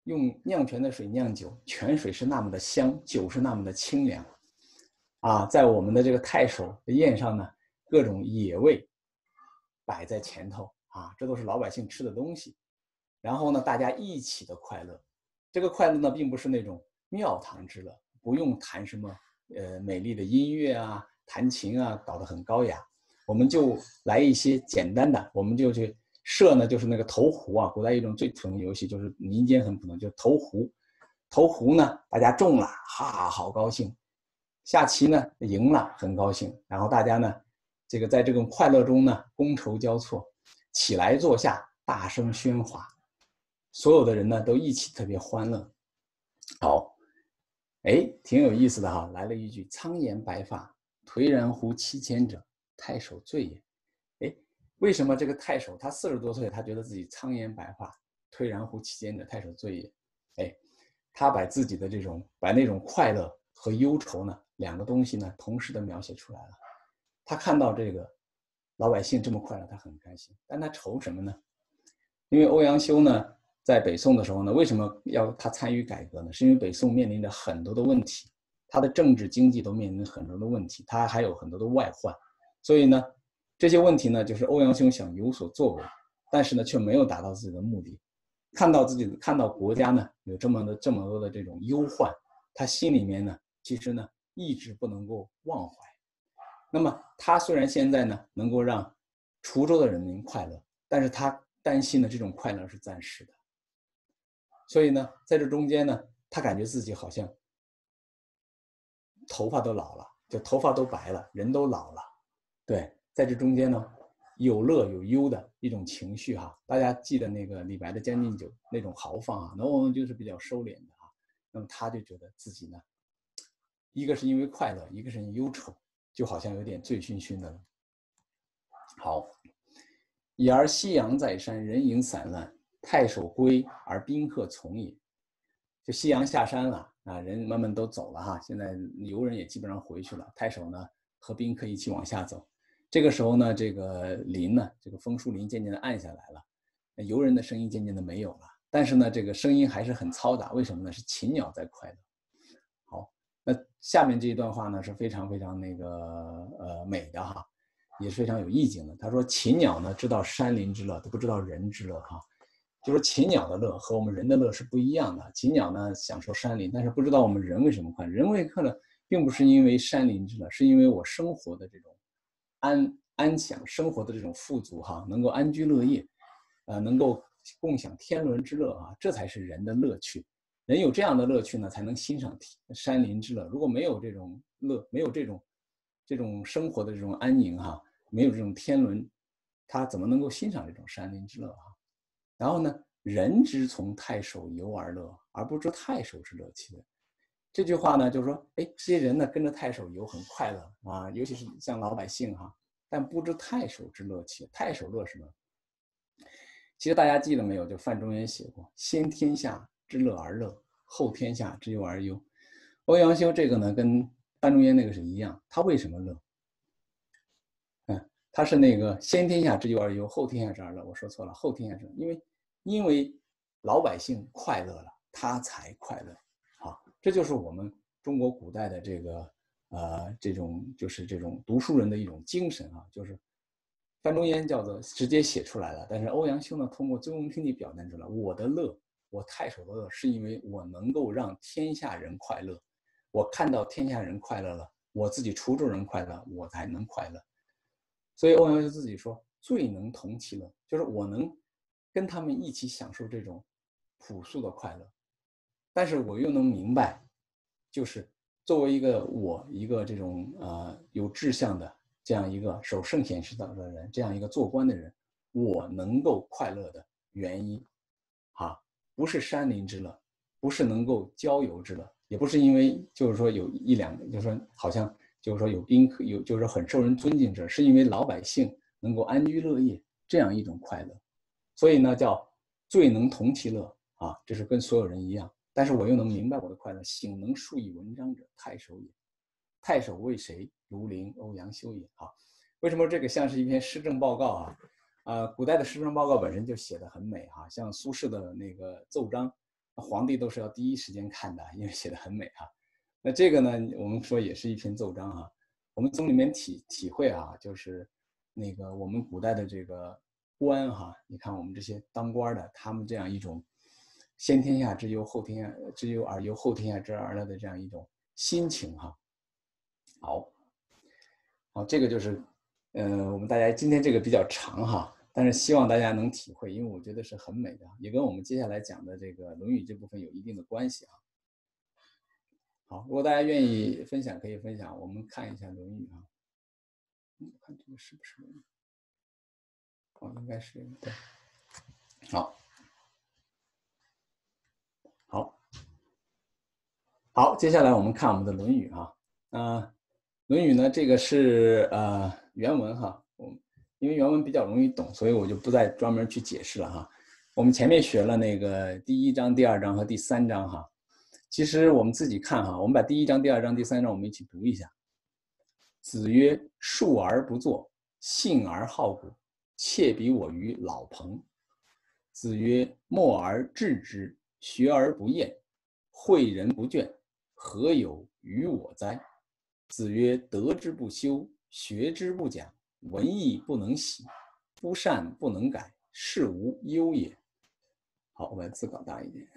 用酿泉的水酿酒，泉水是那么的香，酒是那么的清凉。啊，在我们的这个太守的宴上呢，各种野味摆在前头啊，这都是老百姓吃的东西。然后呢，大家一起的快乐。这个快乐呢，并不是那种庙堂之乐，不用弹什么呃美丽的音乐啊，弹琴啊，搞得很高雅。我们就来一些简单的，我们就去射呢，就是那个投壶啊，古代一种最普通的游戏，就是民间很普通，就投壶。投壶呢，大家中了，哈，好高兴。下棋呢，赢了，很高兴。然后大家呢，这个在这种快乐中呢，觥筹交错，起来坐下，大声喧哗，所有的人呢都一起特别欢乐。好，哎，挺有意思的哈，来了一句“苍颜白发，颓然乎其间者，太守醉也”。哎，为什么这个太守他四十多岁，他觉得自己苍颜白发，颓然乎其间者，太守醉也？哎，他把自己的这种把那种快乐和忧愁呢，两个东西呢，同时的描写出来了。他看到这个老百姓这么快乐，他很开心，但他愁什么呢？因为欧阳修呢，在北宋的时候呢，为什么要他参与改革呢？是因为北宋面临着很多的问题，他的政治经济都面临着很多的问题，他还有很多的外患，所以呢，这些问题呢，就是欧阳修想有所作为，但是呢，却没有达到自己的目的。看到自己看到国家呢有这么的这么多的这种忧患，他心里面呢，其实呢一直不能够忘怀。那么他虽然现在呢能够让滁州的人民快乐，但是他担心的这种快乐是暂时的。所以呢，在这中间呢，他感觉自己好像头发都老了，就头发都白了，人都老了。对，在这中间呢，有乐有忧的一种情绪哈。大家记得那个李白的《将进酒》那种豪放啊，那我们就是比较收敛的啊。那么他就觉得自己呢，一个是因为快乐，一个是因为忧愁，就好像有点醉醺醺的了。好，已而夕阳在山，人影散乱，太守归而宾客从也。就夕阳下山了啊，人慢慢都走了哈，现在游人也基本上回去了，太守呢和宾客一起往下走。这个时候呢，这个林呢，这个枫树林渐渐的暗下来了，游人的声音渐渐的没有了，但是呢，这个声音还是很嘈杂，为什么呢？是禽鸟在快乐。好，那下面这一段话呢是非常非常那个呃美的哈，也是非常有意境的。他说：“禽鸟呢知道山林之乐，都不知道人之乐哈。”就是禽鸟的乐和我们人的乐是不一样的。禽鸟呢享受山林，但是不知道我们人为什么快乐。人为快乐，并不是因为山林之乐，是因为我生活的这种安安享，生活的这种富足哈，能够安居乐业，呃，能够共享天伦之乐啊，这才是人的乐趣。人有这样的乐趣呢，才能欣赏山林之乐。如果没有这种乐，没有这种这种生活的这种安宁哈，没有这种天伦，他怎么能够欣赏这种山林之乐啊？然后呢，人之从太守游而乐，而不知太守之乐其乐。这句话呢，就是说，哎，这些人呢跟着太守游很快乐啊，尤其是像老百姓哈，但不知太守之乐其乐。太守乐什么？其实大家记得没有？就范仲淹写过：“先天下之乐而乐，后天下之忧而忧。”欧阳修这个呢，跟范仲淹那个是一样。他为什么乐？嗯，他是那个先天下之忧而忧，后天下之而乐。我说错了，后天下之，因为因为老百姓快乐了，他才快乐。好，这就是我们中国古代的这个呃这种就是这种读书人的一种精神啊，就是范仲淹叫做直接写出来了，但是欧阳修呢通过醉翁之意表现出来，我的乐，我太守的乐，是因为我能够让天下人快乐，我看到天下人快乐了，我自己滁州人快乐，我才能快乐。所以欧阳修自己说，最能同其乐，就是我能跟他们一起享受这种朴素的快乐，但是我又能明白，就是作为一个我一个这种呃有志向的这样一个守圣贤之道的人，这样一个做官的人，我能够快乐的原因，啊，不是山林之乐，不是能够郊游之乐，也不是因为就是说有一两，就是说好像就是说有宾客有就是很受人尊敬者，是因为老百姓能够安居乐业这样一种快乐，所以呢叫最能同其乐啊，这是跟所有人一样。但是我又能明白我的快乐，醒能述以文章者，太守也。太守为谁？庐陵欧阳修也。啊，为什么这个像是一篇施政报告啊？呃，古代的施政报告本身就写得很美哈、啊，像苏轼的那个奏章皇帝都是要第一时间看的，因为写的很美啊。那这个呢，我们说也是一篇奏章啊。我们从里面体体会啊，就是那个我们古代的这个官哈，你看我们这些当官的，他们这样一种先天下之忧后天下之忧而忧，后天下之乐而乐的这样一种心情哈。好，好，这个就是，呃，我们大家今天这个比较长哈，但是希望大家能体会，因为我觉得是很美的，也跟我们接下来讲的这个《论语》这部分有一定的关系啊。好，如果大家愿意分享，可以分享。我们看一下《论语》啊，嗯，看这个是不是《论语》？哦，应该是对。好，好，好，接下来我们看我们的《论语》哈。啊，《论语》呢，这个是呃原文哈，我因为原文比较容易懂，所以我就不再专门去解释了哈。我们前面学了那个第一章、第二章和第三章哈。其实我们自己看哈，我们把第一章、第二章、第三章我们一起读一下。子曰：“述而不作，信而好古，窃比我于老朋。”子曰：“默而志之，学而不厌，诲人不倦，何有于我哉？”子曰：“得之不修，学之不讲，文艺不能习，不善不能改，是无忧也。”好，我把字搞大一点。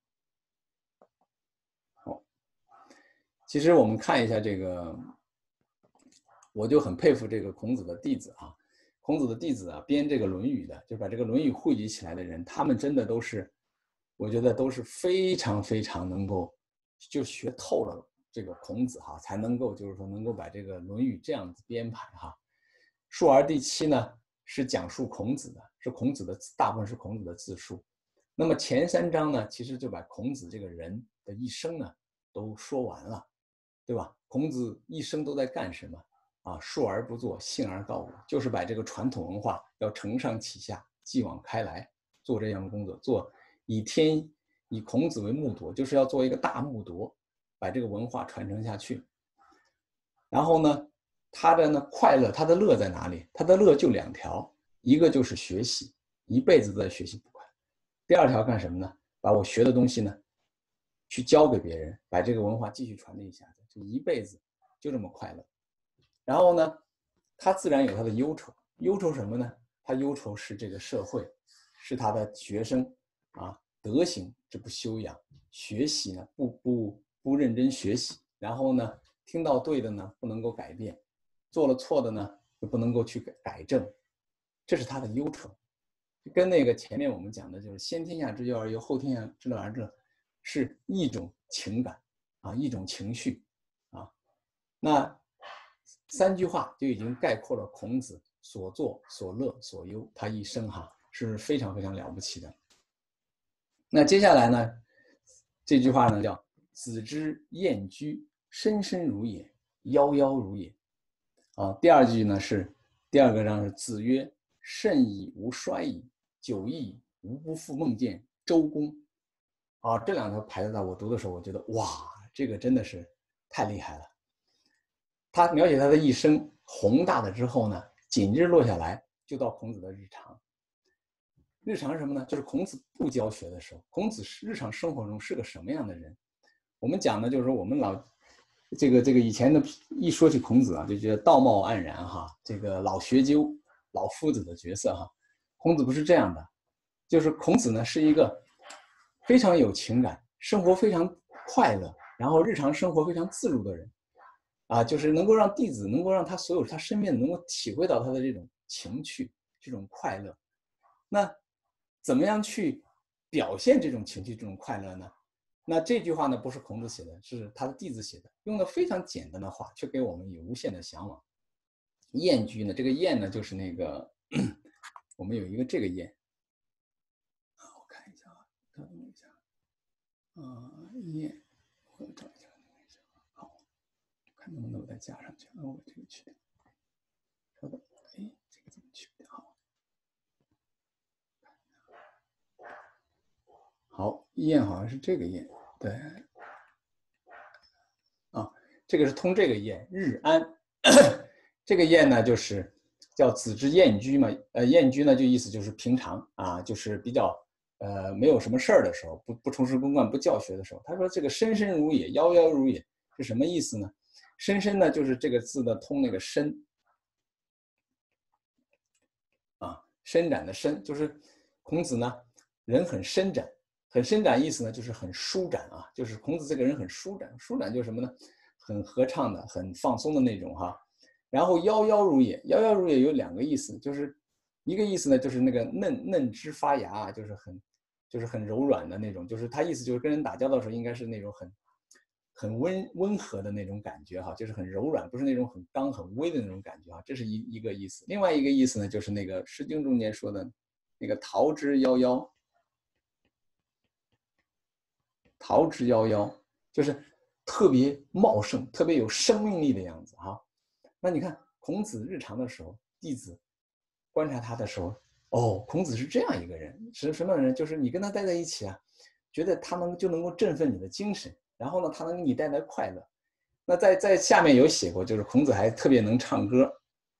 好，其实我们看一下这个，我就很佩服这个孔子的弟子啊。孔子的弟子啊，编这个《论语》的，就把这个《论语》汇集起来的人，他们真的都是，我觉得都是非常非常能够就学透了这个孔子哈，才能够就是说能够把这个《论语》这样子编排哈。述而第七呢是讲述孔子的，是孔子的大部分是孔子的自述。那么前三章呢，其实就把孔子这个人的一生呢都说完了，对吧？孔子一生都在干什么啊？述而不作，信而告古，就是把这个传统文化要承上启下，继往开来，做这样的工作，做以天以孔子为木铎，就是要做一个大木铎，把这个文化传承下去。然后呢，他的呢快乐，他的乐在哪里？他的乐就两条，一个就是学习，一辈子都在学习不快。第二条干什么呢？把我学的东西呢，去教给别人，把这个文化继续传递下去，就一辈子就这么快乐。然后呢，他自然有他的忧愁，忧愁什么呢？他忧愁是这个社会，是他的学生啊，德行这不修养，学习呢不不不认真学习，然后呢，听到对的呢不能够改变，做了错的呢就不能够去改正，这是他的忧愁。跟那个前面我们讲的就是先天下之忧而忧，后天下之乐而乐，是一种情感啊，一种情绪啊。那三句话就已经概括了孔子所作所乐所忧，他一生哈是非常非常了不起的。那接下来呢，这句话呢叫子之厌居，深深如也，夭夭如也。啊，第二句呢是第二个章是子曰：“甚矣吾衰矣，久矣吾不复梦见周公。”啊，这两条排在我读的时候，我觉得哇，这个真的是太厉害了。他描写他的一生宏大的之后呢，紧接着落下来就到孔子的日常。日常是什么呢？就是孔子不教学的时候，孔子日常生活中是个什么样的人？我们讲的就是说，我们老这个这个以前的一说起孔子啊，就觉得道貌岸然哈，这个老学究、老夫子的角色哈。孔子不是这样的，就是孔子呢是一个非常有情感、生活非常快乐，然后日常生活非常自如的人。啊，就是能够让弟子，能够让他所有他身边的能够体会到他的这种情趣、这种快乐。那怎么样去表现这种情绪、这种快乐呢？那这句话呢，不是孔子写的，是他的弟子写的，用的非常简单的话，却给我们有无限的向往。厌居呢，这个厌呢，就是那个我们有一个这个厌，啊，我看一下啊，等一下，啊，厌，我找一下。看能不能再加上去啊？我这个去掉，稍等，哎，这个怎么去掉？好，厌好像是这个厌，对，啊，这个是通这个厌，日安，这个厌呢就是叫子之厌居嘛，呃，厌居呢就意思就是平常啊，就是比较呃没有什么事儿的时候，不不从事公干不教学的时候，他说这个深深如也，夭夭如也是什么意思呢？深深呢就是这个字的通那个深啊，伸展的伸，就是孔子呢人很伸展，很伸展意思呢就是很舒展啊，就是孔子这个人很舒展，舒展就是什么呢？很合畅的，很放松的那种哈。然后夭夭如也，夭夭如也有两个意思，就是一个意思呢就是那个嫩嫩枝发芽，就是很就是很柔软的那种，就是他意思就是跟人打交道的时候应该是那种很很温温和的那种感觉哈，就是很柔软，不是那种很刚很威的那种感觉哈，这是一一个意思。另外一个意思呢，就是那个《诗经》中间说的那个桃之夭夭，桃之夭夭，就是特别茂盛、特别有生命力的样子哈。那你看孔子日常的时候，弟子观察他的时候，哦，孔子是这样一个人，是什么人？就是你跟他待在一起啊，觉得他能就能够振奋你的精神，然后呢，他能给你带来快乐。那在在下面有写过，就是孔子还特别能唱歌。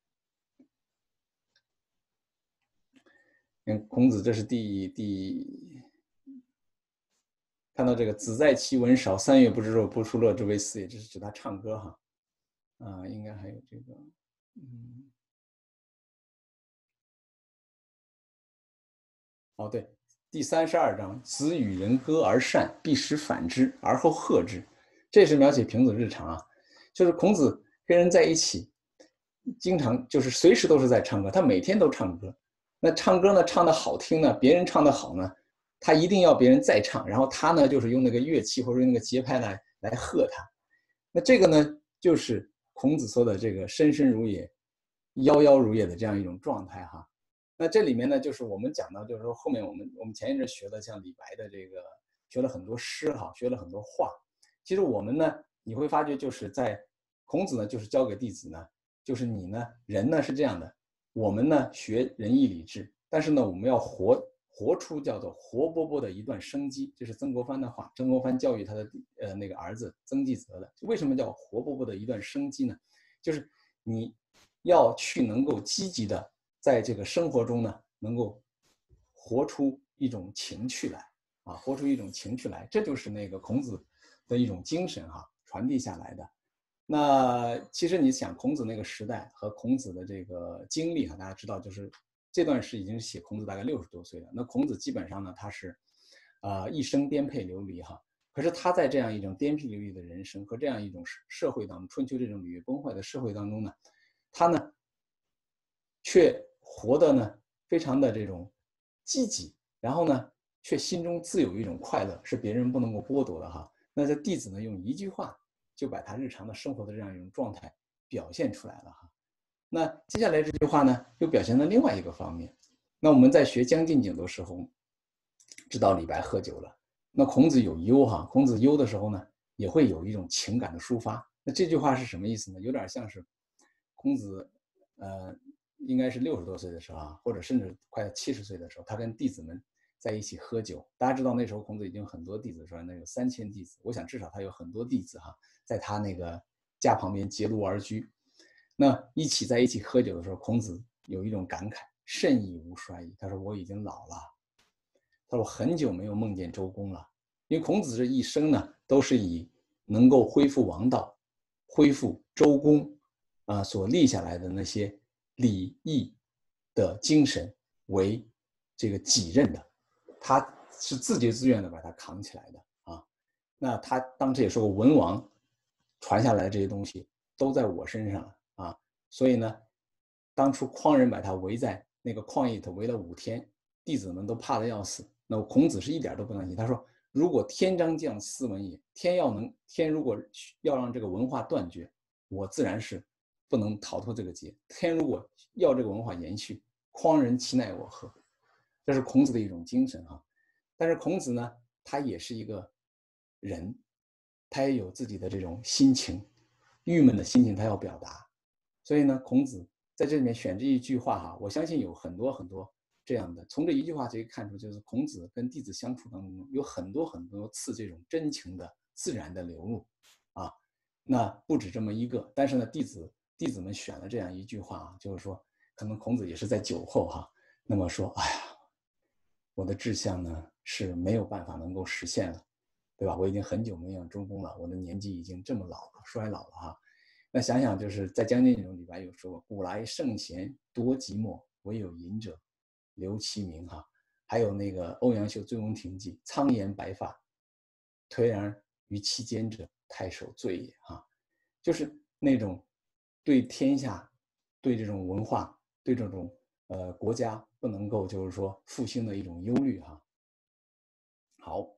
嗯，孔子这是第第看到这个“子在其文少，三月不知肉，不出乐之为斯也”，这是指他唱歌哈。啊，应该还有这个，嗯，哦对，第三十二章，子与人歌而善，必使反之，而后和之。这是描写孔子日常啊，就是孔子跟人在一起，经常就是随时都是在唱歌，他每天都唱歌。那唱歌呢，唱得好听呢，别人唱得好呢，他一定要别人再唱，然后他呢就是用那个乐器或者用那个节拍来来和他。那这个呢，就是孔子说的这个深深如也，夭夭如也的这样一种状态哈。那这里面呢，就是我们讲到，就是说后面我们我们前一阵学了像李白的这个，学了很多诗哈，学了很多话。其实我们呢，你会发觉就是在孔子呢，就是教给弟子呢，就是你呢，人呢是这样的，我们呢学仁义礼智，但是呢，我们要活活出叫做活泼泼的一段生机，这是曾国藩的话。曾国藩教育他的呃那个儿子曾纪泽的，为什么叫活泼泼的一段生机呢？就是你要去能够积极的在这个生活中呢，能够活出一种情趣来啊，活出一种情趣来，这就是那个孔子的一种精神哈，传递下来的。那其实你想，孔子那个时代和孔子的这个经历哈，大家知道，就是这段诗已经是写孔子大概六十多岁了。那孔子基本上呢，他是，啊、呃，一生颠沛流离哈。可是他在这样一种颠沛流离的人生和这样一种社会当中，春秋这种礼乐崩坏的社会当中呢，他呢，却活得呢非常的这种积极，然后呢，却心中自有一种快乐，是别人不能够剥夺的哈。那这弟子呢，用一句话就把他日常的生活的这样一种状态表现出来了哈。那接下来这句话呢，又表现了另外一个方面。那我们在学《将进酒》的时候，知道李白喝酒了。那孔子有忧哈，孔子忧的时候呢，也会有一种情感的抒发。那这句话是什么意思呢？有点像是孔子，呃，应该是六十多岁的时候啊，或者甚至快七十岁的时候，他跟弟子们在一起喝酒。大家知道那时候孔子已经很多弟子，说那有三千弟子，我想至少他有很多弟子哈，在他那个家旁边结庐而居。那一起在一起喝酒的时候，孔子有一种感慨：甚矣吾衰矣。他说我已经老了。他说我很久没有梦见周公了。因为孔子这一生呢，都是以能够恢复王道、恢复周公啊、呃、所立下来的那些礼义的精神为这个己任的，他是自觉自愿的把它扛起来的啊。那他当时也说过，文王传下来的这些东西都在我身上了啊。所以呢，当初匡人把他围在那个旷野里头围了五天，弟子们都怕得要死。那孔子是一点都不担心，他说：“如果天将降斯文也，天要能天如果要让这个文化断绝，我自然是不能逃脱这个劫。天如果要这个文化延续，匡人其奈我何？”这是孔子的一种精神哈。但是孔子呢，他也是一个人，他也有自己的这种心情，郁闷的心情他要表达。所以呢，孔子在这里面选这一句话哈，我相信有很多很多这样的，从这一句话就可以看出，就是孔子跟弟子相处当中有很多很多次这种真情的自然的流露啊。那不止这么一个，但是呢，弟子弟子们选了这样一句话啊，就是说，可能孔子也是在酒后哈，那么说，哎呀， 我的志向呢是没有办法能够实现了，对吧？我已经很久没养中公了，我的年纪已经这么老了，衰老了哈。那想想就是在《将进酒》里边有说过，古来圣贤多寂寞，唯有饮者留其名哈。还有那个欧阳修《醉翁亭记》，苍颜白发，颓然于其间者，太守罪也哈。就是那种对天下、对这种文化、对这种呃国家不能够就是说复兴的一种忧虑哈。好。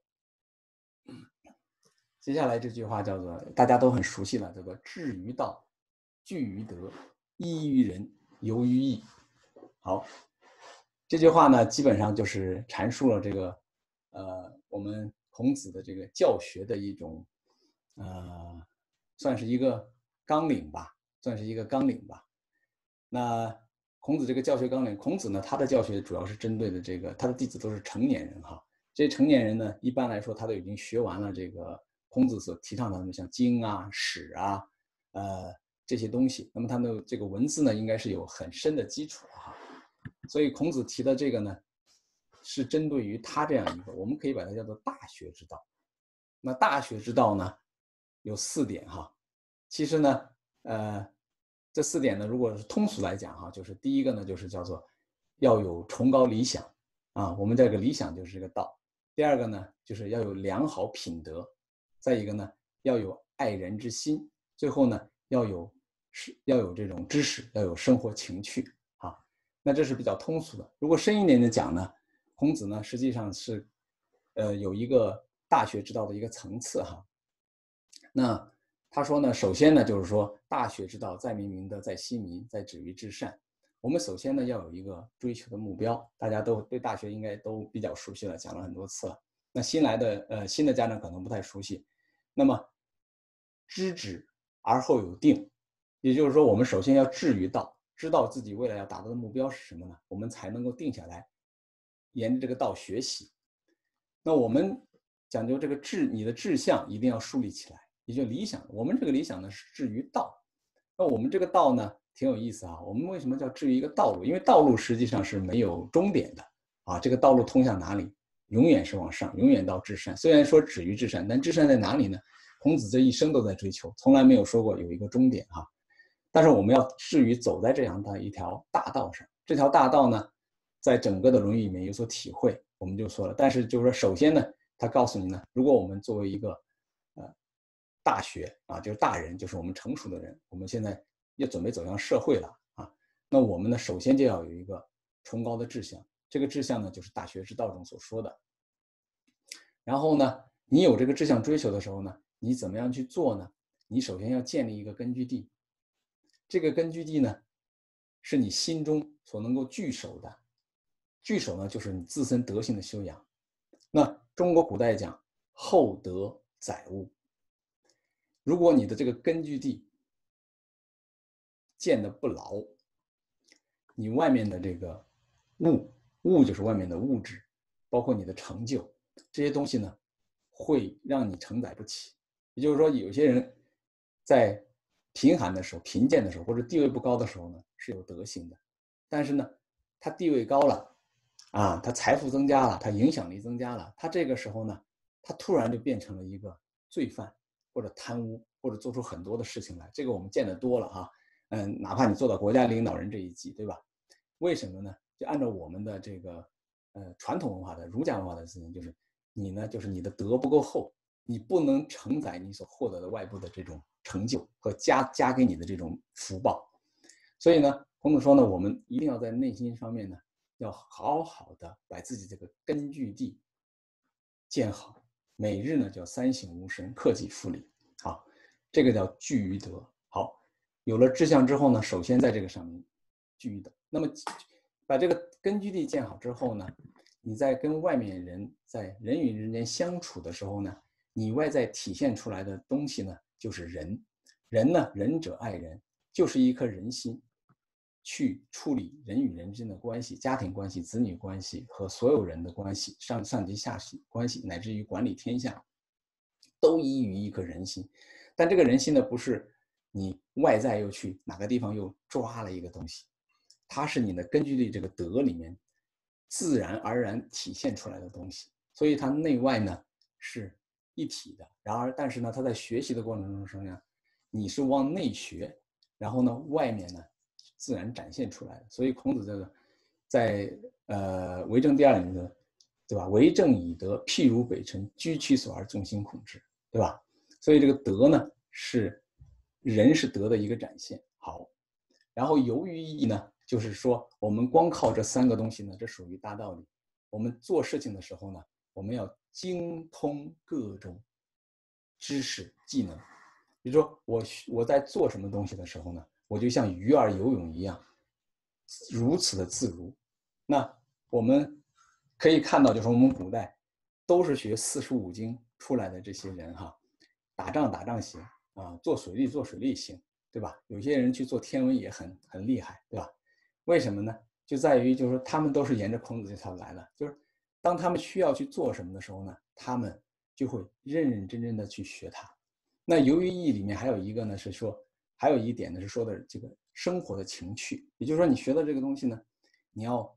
接下来这句话叫做大家都很熟悉了，叫做志于道，聚于德，依于仁，游于义。好，这句话呢，基本上就是阐述了这个呃我们孔子的这个教学的一种呃算是一个纲领吧，算是一个纲领吧。那孔子这个教学纲领，孔子呢，他的教学主要是针对的这个他的弟子都是成年人哈。这些成年人呢，一般来说他都已经学完了这个孔子所提倡的像经啊、史啊，呃这些东西。那么他们的这个文字呢，应该是有很深的基础哈。所以孔子提的这个呢，是针对于他这样一个，我们可以把它叫做大学之道。那大学之道呢，有四点哈。其实呢，呃，这四点呢，如果是通俗来讲哈，就是第一个呢，就是叫做要有崇高理想啊，我们这个理想就是这个道。第二个呢，就是要有良好品德，再一个呢，要有爱人之心，最后呢，要有是要有这种知识，要有生活情趣啊。那这是比较通俗的。如果深一点的讲呢，孔子呢实际上是呃有一个大学之道的一个层次哈。那他说呢，首先呢就是说大学之道，在明明德，在亲民，在止于至善。我们首先呢要有一个追求的目标，大家都对大学应该都比较熟悉了，讲了很多次了。那新来的呃新的家长可能不太熟悉。那么知止而后有定，也就是说我们首先要志于道，知道自己未来要达到的目标是什么呢？我们才能够定下来，沿着这个道学习。那我们讲究这个志，你的志向一定要树立起来，也就理想。我们这个理想呢是志于道。那我们这个道呢挺有意思啊。我们为什么叫志于一个道路？因为道路实际上是没有终点的啊。这个道路通向哪里？永远是往上，永远到至善。虽然说止于至善，但至善在哪里呢？孔子这一生都在追求，从来没有说过有一个终点哈。但是我们要至于走在这样的一条大道上，这条大道呢，在整个的《论语》里面有所体会，我们就说了。但是就是说，首先呢，他告诉你呢，如果我们作为一个呃大学啊，就是大人，就是我们成熟的人，我们现在要准备走向社会了啊，那我们呢，首先就要有一个崇高的志向。这个志向呢，就是大学之道中所说的。然后呢，你有这个志向追求的时候呢，你怎么样去做呢？你首先要建立一个根据地。这个根据地呢，是你心中所能够据守的。据守呢，就是你自身德行的修养。那中国古代讲厚德载物，如果你的这个根据地建得不牢，你外面的这个物，物就是外面的物质，包括你的成就，这些东西呢，会让你承载不起。也就是说，有些人在贫寒的时候、贫贱的时候，或者地位不高的时候呢，是有德行的。但是呢，他地位高了，啊，他财富增加了，他影响力增加了，他这个时候呢，他突然就变成了一个罪犯，或者贪污，或者做出很多的事情来。这个我们见得多了哈。嗯，哪怕你做到国家领导人这一级，对吧？为什么呢？就按照我们的这个呃传统文化的儒家文化的思想，就是你呢，就是你的德不够厚，你不能承载你所获得的外部的这种成就和加加给你的这种福报。所以呢，孔子说呢，我们一定要在内心方面呢，要好好的把自己这个根据地建好，每日呢叫三省吾身，克己复礼。好，这个叫聚于德。好。有了志向之后呢，首先在这个上面聚于德。那么把这个根据地建好之后呢，你在跟外面人在人与人间相处的时候呢，你外在体现出来的东西呢，就是仁。仁呢，仁者爱人，就是一颗人心，去处理人与人之间的关系，家庭关系、子女关系和所有人的关系，上上级下级关系，乃至于管理天下，都依于一颗人心。但这个人心呢，不是你外在又去哪个地方又抓了一个东西，它是你的根据地这个德里面自然而然体现出来的东西，所以它内外呢是一体的。然而，但是呢，他在学习的过程中呢，你是往内学，然后呢，外面呢自然展现出来的。所以孔子这个在呃《为政》第二里面的，对吧？为政以德，譬如北辰，居其所而众星拱之，对吧？所以这个德呢，是人是德的一个展现。好，然后由于义呢，就是说我们光靠这三个东西呢，这属于大道理。我们做事情的时候呢，我们要精通各种知识技能。比如说我我在做什么东西的时候呢，我就像鱼儿游泳一样，如此的自如。那我们可以看到，就是我们古代都是学四书五经出来的这些人哈，打仗打仗行啊，做水利做水利行，对吧？有些人去做天文也很很厉害，对吧？为什么呢？就在于就是说他们都是沿着孔子这条来的，就是当他们需要去做什么的时候呢，他们就会认认真真的去学它。那由于义里面还有一个呢是说，还有一点呢是说的这个生活的情趣，也就是说你学的这个东西呢，你要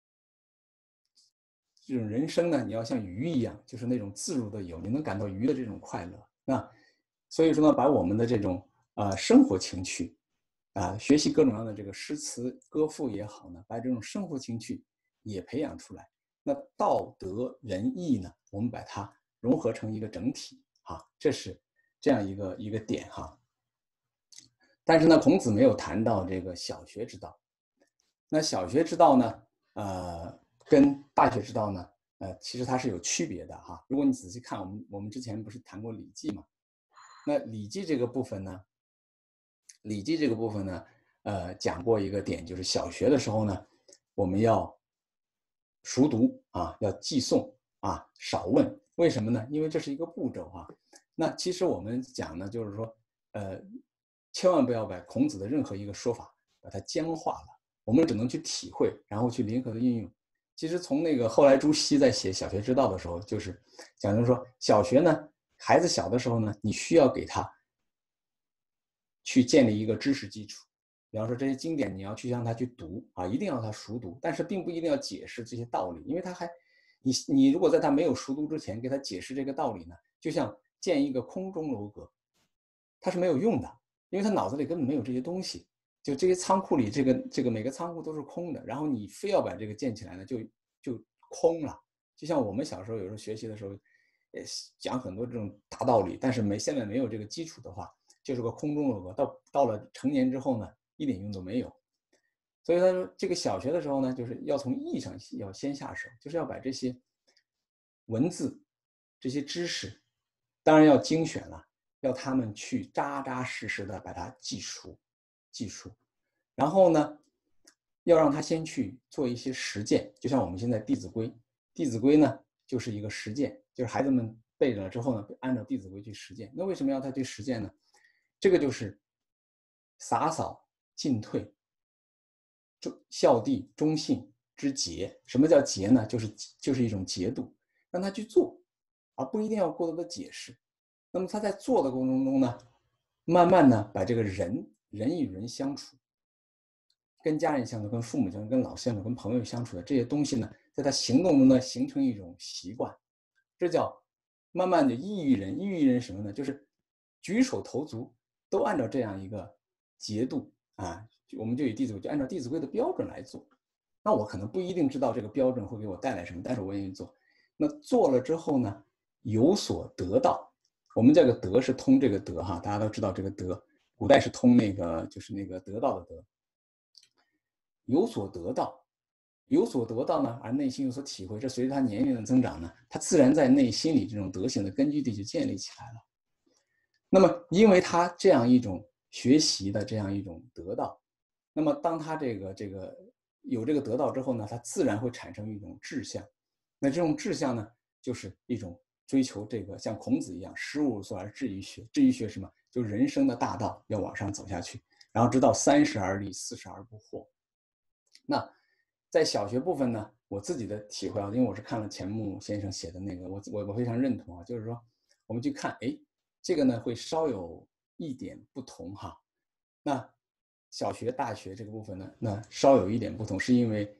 这种人生呢，你要像鱼一样，就是那种自如的游，你能感到鱼的这种快乐。那所以说呢，把我们的这种啊、呃、生活情趣啊，学习各种各样的这个诗词歌赋也好呢，把这种生活情趣也培养出来。那道德仁义呢，我们把它融合成一个整体啊，这是这样一个一个点哈。但是呢，孔子没有谈到这个小学之道。那小学之道呢，呃，跟大学之道呢，呃，其实它是有区别的哈。如果你仔细看，我们我们之前不是谈过《礼记》嘛？那《礼记》这个部分呢，《礼记》这个部分呢，呃，讲过一个点，就是小学的时候呢，我们要熟读啊，要记诵啊，少问。为什么呢？因为这是一个步骤啊。那其实我们讲呢，就是说，呃，千万不要把孔子的任何一个说法把它僵化了，我们只能去体会，然后去灵活的运用。其实从那个后来朱熹在写《小学之道》的时候，就是讲就是说，小学呢，孩子小的时候呢，你需要给他去建立一个知识基础。比方说这些经典，你要去让他去读啊，一定要他熟读，但是并不一定要解释这些道理，因为他还，你你如果在他没有熟读之前给他解释这个道理呢，就像建一个空中楼阁，他是没有用的，因为他脑子里根本没有这些东西。就这些仓库里，这个这个每个仓库都是空的，然后你非要把这个建起来呢，就就空了。就像我们小时候有时候学习的时候，呃，讲很多这种大道理，但是没现在没有这个基础的话，就是个空中楼阁。到到了成年之后呢，一点用都没有。所以他说，这个小学的时候呢，就是要从义上要先下手，就是要把这些文字、这些知识，当然要精选了，要他们去扎扎实实的把它记熟。技术，然后呢，要让他先去做一些实践，就像我们现在《弟子规》，《弟子规》呢就是一个实践，就是孩子们背了之后呢，按照《弟子规》去实践。那为什么要他去实践呢？这个就是洒扫进退、孝悌忠信之节。什么叫节呢？就是就是一种节度，让他去做，而不一定要过多的解释。那么他在做的过程中呢，慢慢呢把这个人。人与人相处，跟家人相处，跟父母相处，跟老师相处，跟朋友相处的这些东西呢，在他行动中呢形成一种习惯，这叫慢慢的益于人。益于人什么呢？就是举手投足都按照这样一个节度啊，我们就以弟子规就按照弟子规的标准来做。那我可能不一定知道这个标准会给我带来什么，但是我愿意做。那做了之后呢，有所得到。我们这个德是通这个德哈，大家都知道这个德。古代是通那个，就是那个得到的得，有所得到，有所得到呢，而内心有所体会，这随着他年龄的增长呢，他自然在内心里这种德行的根据地就建立起来了。那么，因为他这样一种学习的这样一种得到，那么当他这个这个有这个得到之后呢，他自然会产生一种志向。那这种志向呢，就是一种追求这个像孔子一样，十五岁而志于学。志于学什么？就人生的大道要往上走下去，然后直到三十而立，四十而不惑。那在小学部分呢，我自己的体会啊，因为我是看了钱穆先生写的那个，我我我非常认同啊，就是说我们去看，哎，这个呢会稍有一点不同哈。那小学、大学这个部分呢，那稍有一点不同，是因为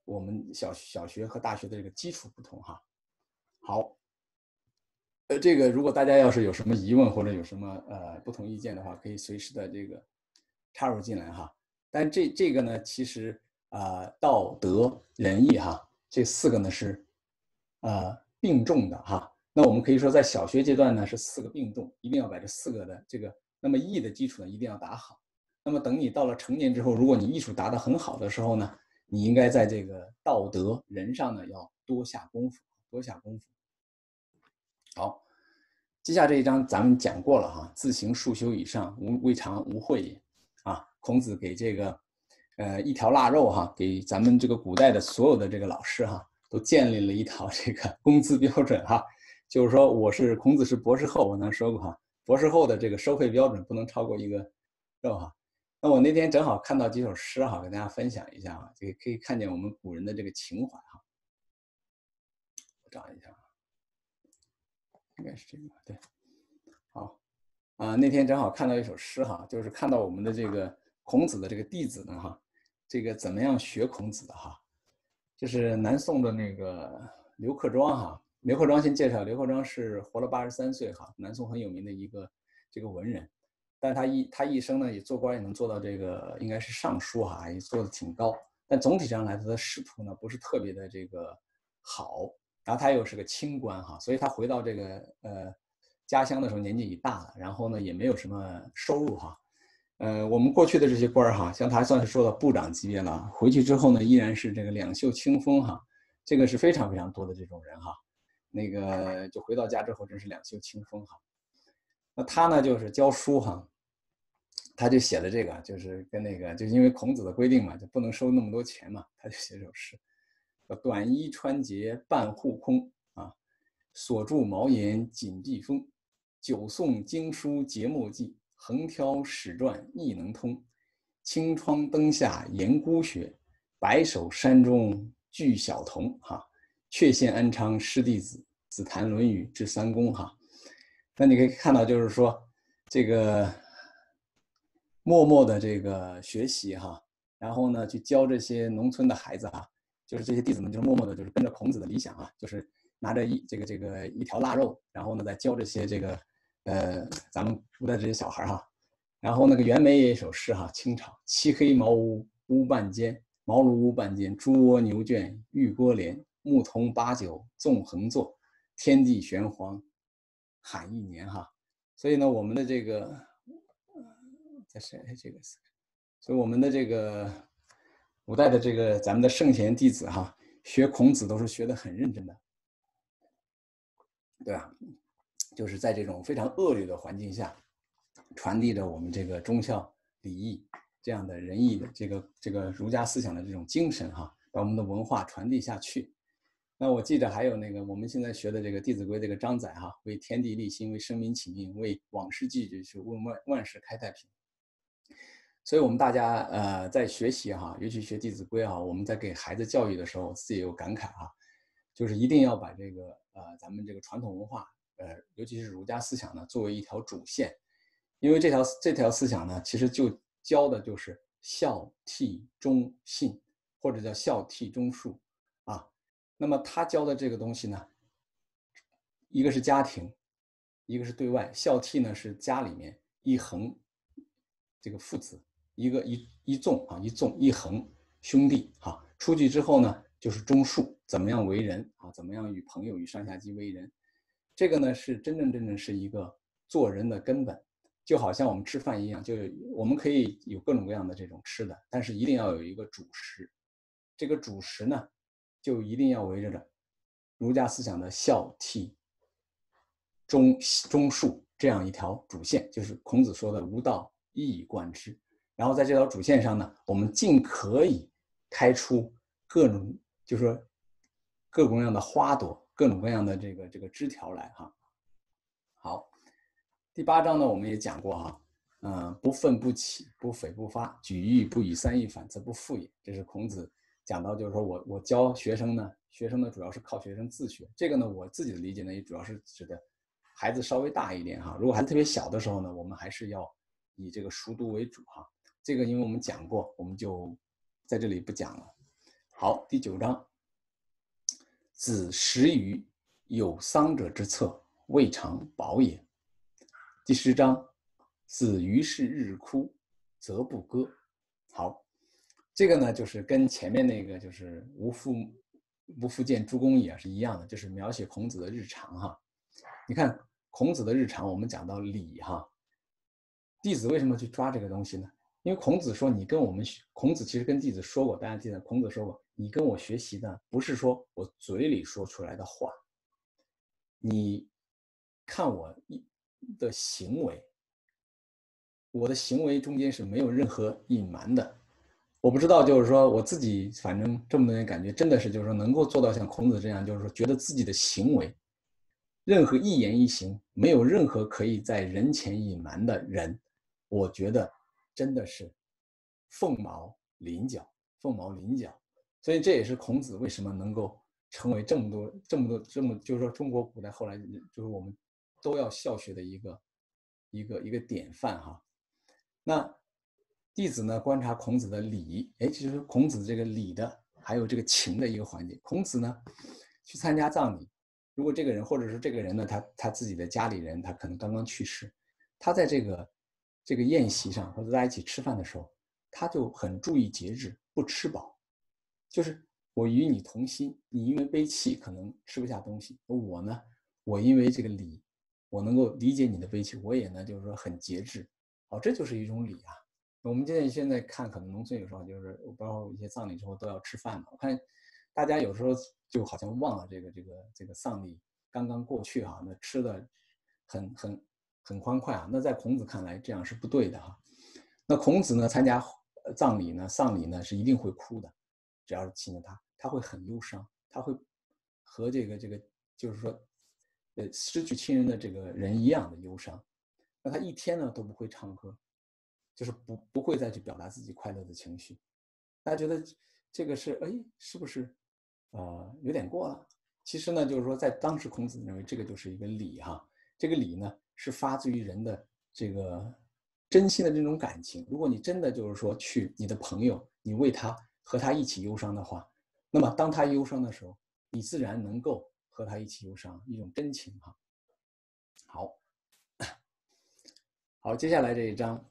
我们小小学和大学的这个基础不同哈。好，呃，这个如果大家要是有什么疑问或者有什么呃不同意见的话，可以随时的这个插入进来哈。但这这个呢，其实啊、呃，道德仁义哈，这四个呢是呃并重的哈。那我们可以说，在小学阶段呢是四个并重，一定要把这四个的这个，那么义的基础呢一定要打好。那么等你到了成年之后，如果你艺术达得很好的时候呢，你应该在这个道德人上呢要多下功夫，多下功夫。好，接下这一章咱们讲过了哈，自行数修以上，无未尝无会也啊。孔子给这个呃一条腊肉哈，给咱们这个古代的所有的这个老师哈，都建立了一套这个工资标准哈。就是说，我是孔子是博士后，我能说过哈，博士后的这个收费标准不能超过一个肉哈。那我那天正好看到几首诗哈，跟大家分享一下啊，这个可以看见我们古人的这个情怀哈。我找一下。应该是这个对，好啊，那天正好看到一首诗哈，就是看到我们的这个孔子的这个弟子呢哈，这个怎么样学孔子的哈，就是南宋的那个刘克庄哈，刘克庄先介绍，刘克庄是活了八十三岁哈，南宋很有名的一个这个文人，但他一他一生呢也做官也能做到这个应该是尚书哈，也做的挺高，但总体上来他的仕途呢不是特别的这个好。然后他又是个清官哈，所以他回到这个呃家乡的时候年纪已大了，然后呢也没有什么收入哈。呃，我们过去的这些官哈，像他算是做到部长级别了，回去之后呢依然是这个两袖清风哈，这个是非常非常多的这种人哈。那个就回到家之后真是两袖清风哈。那他呢就是教书哈，他就写了这个，就是跟那个就是因为孔子的规定嘛，就不能收那么多钱嘛，他就写这首诗。短衣穿结半护空啊，锁住毛檐紧闭封。九诵经书节墨迹，横挑史传亦能通。青窗灯下言孤学，白首山中聚小童哈。却羡安昌师弟子，只谈论语至三公哈。那你可以看到，就是说这个默默的这个学习哈，然后呢去教这些农村的孩子哈。就是这些弟子们，就是默默的，就是跟着孔子的理想啊，就是拿着一这个这个一条腊肉，然后呢再教这些这个呃咱们古代这些小孩哈。然后那个袁枚也有一首诗哈，清朝漆黑茅屋屋半间，茅庐屋半间，猪窝牛圈玉锅连，牧童把酒纵横坐，天地玄黄喊一年哈。所以呢，我们的这个在谁这个，所以我们的这个。古代的这个咱们的圣贤弟子哈，学孔子都是学得很认真的，对吧？就是在这种非常恶劣的环境下，传递着我们这个忠孝礼义这样的仁义的这个这个儒家思想的这种精神哈，把我们的文化传递下去。那我记得还有那个我们现在学的这个《弟子规》这个章载哈，为天地立心，为生民起命，为往事继绝，是为万万事开太平。所以我们大家呃在学习哈，尤其学《弟子规》啊，我们在给孩子教育的时候，自己也有感慨哈，就是一定要把这个呃咱们这个传统文化，呃尤其是儒家思想呢，作为一条主线，因为这条这条思想呢，其实就教的就是孝悌忠信，或者叫孝悌忠恕啊。那么他教的这个东西呢，一个是家庭，一个是对外。孝悌呢是家里面一横，这个父子。一个一一纵啊，一纵一横兄弟哈，出去之后呢，就是忠恕，怎么样为人啊？怎么样与朋友与上下级为人？这个呢是真正真正是一个做人的根本，就好像我们吃饭一样，就我们可以有各种各样的这种吃的，但是一定要有一个主食。这个主食呢，就一定要围着着儒家思想的孝悌忠忠恕这样一条主线，就是孔子说的吾道一以贯之。然后在这条主线上呢，我们尽可以开出各种，就是说各种各样的花朵，各种各样的这个这个枝条来哈。好，第八章呢，我们也讲过哈，嗯、呃，不愤不启，不悱不发，举一不以三役反，则不复也。这是孔子讲到，就是说我我教学生呢，学生呢主要是靠学生自学。这个呢，我自己的理解呢，也主要是指的孩子稍微大一点哈。如果孩子特别小的时候呢，我们还是要以这个熟读为主哈。这个因为我们讲过，我们就在这里不讲了。 好，第九章，子时于有丧者之侧，未尝饱也。第十章，子于是日哭，则不歌。好，这个呢就是跟前面那个就是无复无复见诸公矣啊是一样的，就是描写孔子的日常哈。你看孔子的日常，我们讲到礼哈，弟子为什么去抓这个东西呢？因为孔子说，你跟我们孔子其实跟弟子说过，大家记得孔子说过，你跟我学习的不是说我嘴里说出来的话，你看我的行为，我的行为中间是没有任何隐瞒的。我不知道，就是说我自己，反正这么多年感觉，真的是就是说能够做到像孔子这样，就是说觉得自己的行为，任何一言一行没有任何可以在人前隐瞒的人，我觉得真的是凤毛麟角，凤毛麟角。所以这也是孔子为什么能够成为这么多、这么多、这么，就是说中国古代后来就是我们都要效学的一个一个一个典范哈。那弟子呢观察孔子的礼，哎，其实孔子这个礼的还有这个情的一个环节。孔子呢去参加葬礼，如果这个人或者是这个人呢，他他自己的家里人他可能刚刚去世，他在这个这个宴席上或者大家一起吃饭的时候，他就很注意节制，不吃饱。就是我与你同心，你因为悲戚可能吃不下东西，我呢，我因为这个礼，我能够理解你的悲戚，我也呢就是说很节制。好，这就是一种礼啊。我们现在现在看，可能农村有时候就是，包括一些葬礼之后都要吃饭嘛。我看大家有时候就好像忘了这个这个这个丧礼刚刚过去哈、啊，那吃的很很很欢快啊。那在孔子看来，这样是不对的哈、啊。那孔子呢，参加葬礼呢、丧礼呢，是一定会哭的。只要是亲近他，他会很忧伤，他会和这个这个就是说，呃，失去亲人的这个人一样的忧伤。那他一天呢都不会唱歌。就是不不会再去表达自己快乐的情绪，大家觉得这个是哎是不是呃有点过了？其实呢，就是说在当时孔子认为这个就是一个礼哈，这个礼呢是发自于人的这个真心的这种感情。如果你真的就是说去你的朋友，你为他和他一起忧伤的话，那么当他忧伤的时候，你自然能够和他一起忧伤，一种真情哈。好，好，接下来这一章。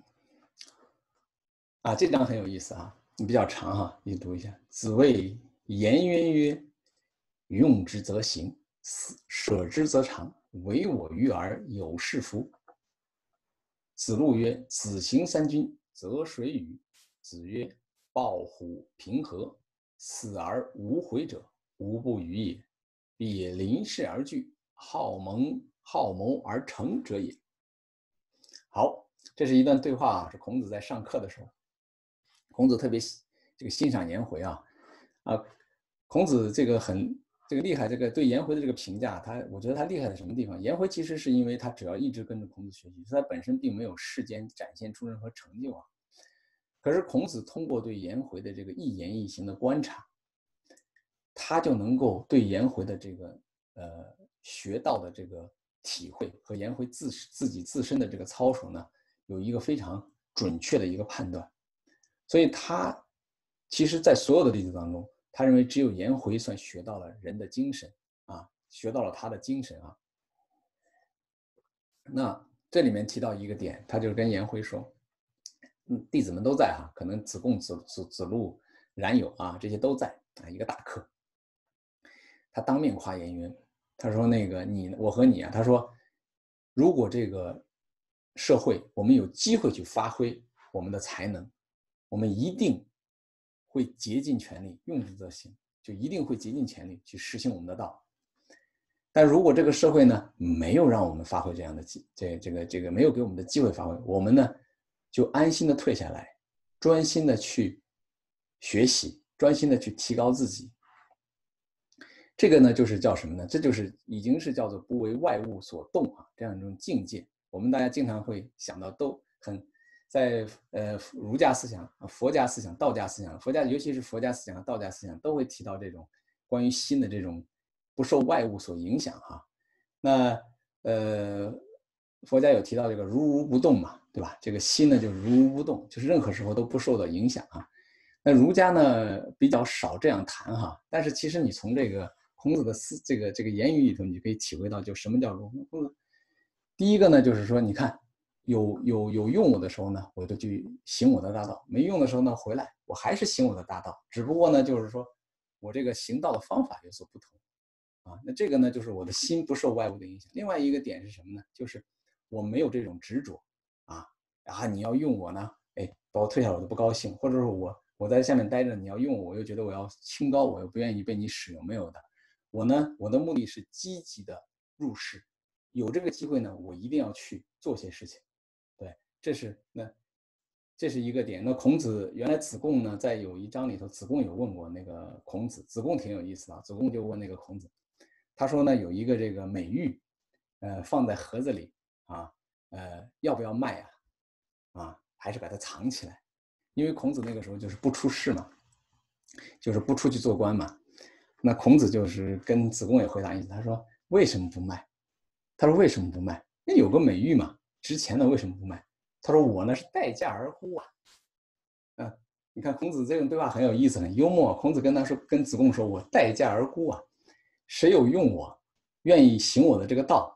啊，这章很有意思啊，比较长哈，你读一下。子谓颜渊曰：“用之则行，舍之则长。唯我欲而有是夫。”子路曰：“子行三军，则谁与？”子曰：“抱虎平和，死而无悔者，无不与也。必也临事而惧，好谋好谋而成者也。”好，这是一段对话啊，是孔子在上课的时候。孔子特别这个欣赏颜回啊，啊，孔子这个很这个厉害，这个对颜回的这个评价，他我觉得他厉害在什么地方？颜回其实是因为他只要一直跟着孔子学习，他本身并没有世间展现出任何成就啊。可是孔子通过对颜回的这个一言一行的观察，他就能够对颜回的这个呃学到的这个体会和颜回自自己自身的这个操守呢，有一个非常准确的一个判断。所以他其实在所有的例子当中，他认为只有颜回算学到了人的精神啊，学到了他的精神啊。那这里面提到一个点，他就跟颜回说，嗯，弟子们都在哈、啊，可能子贡、子子子路、冉有啊，这些都在啊，一个大课。他当面夸颜渊，他说那个你我和你啊，他说如果这个社会我们有机会去发挥我们的才能，我们一定会竭尽全力，用之则行，就一定会竭尽全力去实行我们的道。但如果这个社会呢，没有让我们发挥这样的这这个这个没有给我们的机会发挥，我们呢就安心的退下来，专心的去学习，专心的去提高自己。这个呢就是叫什么呢？这就是已经是叫做不为外物所动啊，这样一种境界。我们大家经常会想到，都很在呃儒家思想、佛家思想、道家思想，佛家尤其是佛家思想和道家思想都会提到这种关于心的这种不受外物所影响哈。那呃佛家有提到这个如如不动嘛，对吧？这个心呢就是如如不动，就是任何时候都不受到影响啊。 那儒家呢比较少这样谈哈，但是其实你从这个孔子的思这个这个言语里头，你就可以体会到，就什么叫儒。第一个呢，就是说，你看有有有用我的时候呢，我就去行我的大道；没用的时候呢，回来我还是行我的大道，只不过呢，就是说我这个行道的方法有所不同啊。那这个呢，就是我的心不受外物的影响。另外一个点是什么呢？就是我没有这种执着啊啊，你要用我呢，哎，把我推下来我都不高兴，或者是我。我在下面待着，你要用我，我又觉得我要清高，我又不愿意被你使用，没有的。我呢，我的目的是积极的入世，有这个机会呢，我一定要去做些事情。对，这是那这是一个点。那孔子原来子贡呢，在有一章里头，子贡有问过那个孔子，子贡挺有意思的，子贡就问那个孔子，他说呢，有一个这个美玉，呃，放在盒子里啊，呃，要不要卖啊？啊，还是把它藏起来？因为孔子那个时候就是不出仕嘛，就是不出去做官嘛。那孔子就是跟子贡也回答一次，他说为什么不卖？他说为什么不卖？那有个美玉嘛，值钱的为什么不卖？他说我呢是待价而沽啊。啊，你看孔子这种对话很有意思，很幽默。孔子跟他说，跟子贡说，我待价而沽啊，谁有用我，愿意行我的这个道，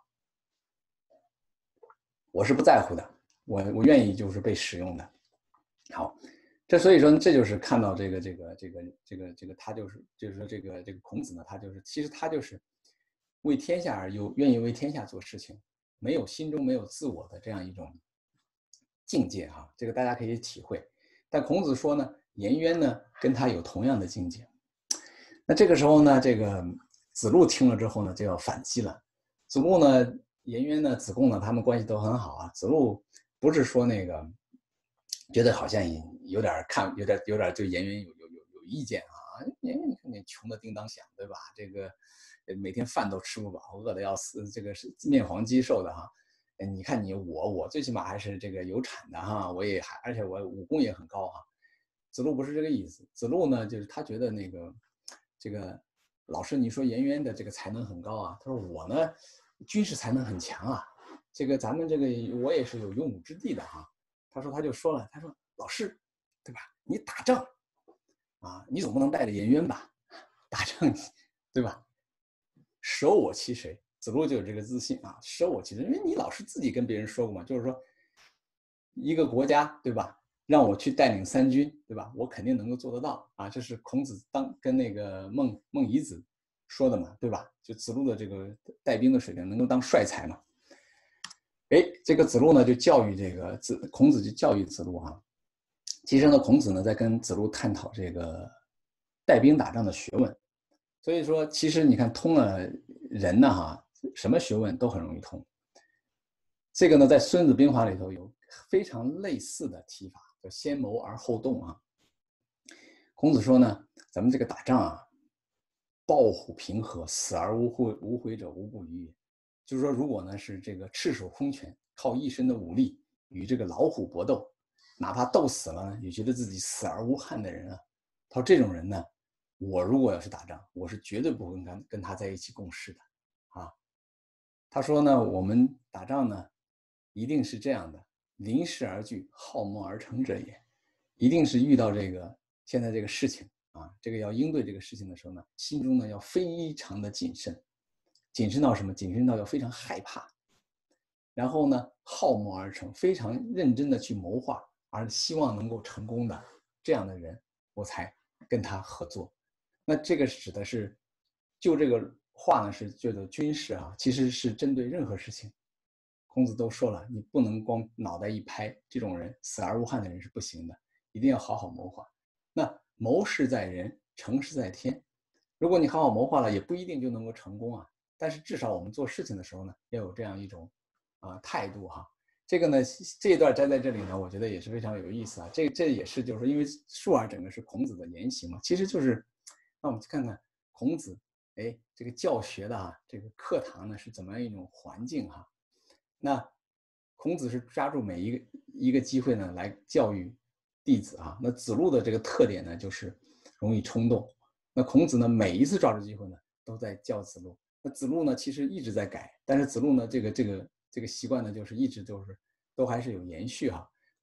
我是不在乎的，我我愿意就是被使用的。好，这所以说这就是看到这个这个这个这个这个他就是就是说这个这个孔子呢，他就是其实他就是为天下而忧，愿意为天下做事情，没有心中没有自我的这样一种境界哈，这个大家可以体会。但孔子说呢，颜渊呢跟他有同样的境界。那这个时候呢，这个子路听了之后呢，就要反击了。子路呢，颜渊呢，子贡呢，他们关系都很好啊。子路不是说那个。觉得好像有点看，有点有点对颜渊有有有有意见啊！颜渊你看你穷的叮当响，对吧？这个每天饭都吃不饱，饿得要死，这个是面黄肌瘦的哈。你看你我我最起码还是这个有产的哈，我也还而且我武功也很高哈。子路不是这个意思，子路呢就是他觉得那个这个老师你说颜渊的这个才能很高啊，他说我呢军事才能很强啊，这个咱们这个我也是有用武之地的哈。他说他就说了，他说老师，对吧？你打仗啊，你总不能带着颜渊吧？打仗，对吧？舍我其谁？子路就有这个自信啊，舍我其谁？因为你老师自己跟别人说过嘛，就是说一个国家，对吧？让我去带领三军，对吧？我肯定能够做得到啊！这是孔子当跟那个孟孟夷子说的嘛，对吧？就子路的这个带兵的水平，能够当帅才嘛。哎，这个子路呢就教育这个子孔子就教育子路哈。其实呢，孔子呢在跟子路探讨这个带兵打仗的学问。所以说，其实你看通了人呢哈，什么学问都很容易通。这个呢，在《孙子兵法》里头有非常类似的提法，叫先谋而后动啊。孔子说呢，咱们这个打仗啊，抱虎平和，死而无悔无悔者无不与也。就是说，如果呢是这个赤手空拳，靠一身的武力与这个老虎搏斗，哪怕斗死了呢，也觉得自己死而无憾的人啊，他说这种人呢，我如果要是打仗，我是绝对不会跟他跟他在一起共事的啊。他说呢，我们打仗呢，一定是这样的，临事而惧，好谋而成者也，一定是遇到这个现在这个事情啊，这个要应对这个事情的时候呢，心中呢要非常的谨慎。谨慎到什么？谨慎到要非常害怕，然后呢，好谋而成，非常认真的去谋划，而希望能够成功的这样的人，我才跟他合作。那这个指的是，就这个话呢是觉得军事啊，其实是针对任何事情。孔子都说了，你不能光脑袋一拍，这种人死而无憾的人是不行的，一定要好好谋划。那谋事在人，成事在天。如果你好好谋划了，也不一定就能够成功啊。但是至少我们做事情的时候呢，要有这样一种啊、呃、态度哈。这个呢，这一段摘在这里呢，我觉得也是非常有意思啊。这这也是就是说，因为述而整个是孔子的言行嘛，其实就是，那我们去看看孔子，哎，这个教学的啊，这个课堂呢是怎么样一种环境哈。那孔子是抓住每一个一个机会呢来教育弟子啊。那子路的这个特点呢，就是容易冲动。那孔子呢，每一次抓住机会呢，都在教子路。那子路呢，其实一直在改，但是子路呢，这个这个这个习惯呢，就是一直都是都还是有延续哈。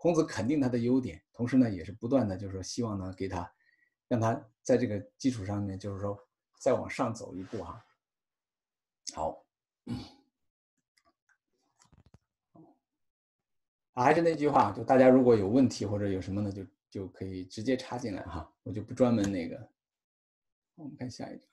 孔子肯定他的优点，同时呢也是不断的就是说希望呢给他，让他在这个基础上面就是说再往上走一步啊。好，还是那句话，就大家如果有问题或者有什么呢，就就可以直接插进来哈，我就不专门那个。我们看下一张。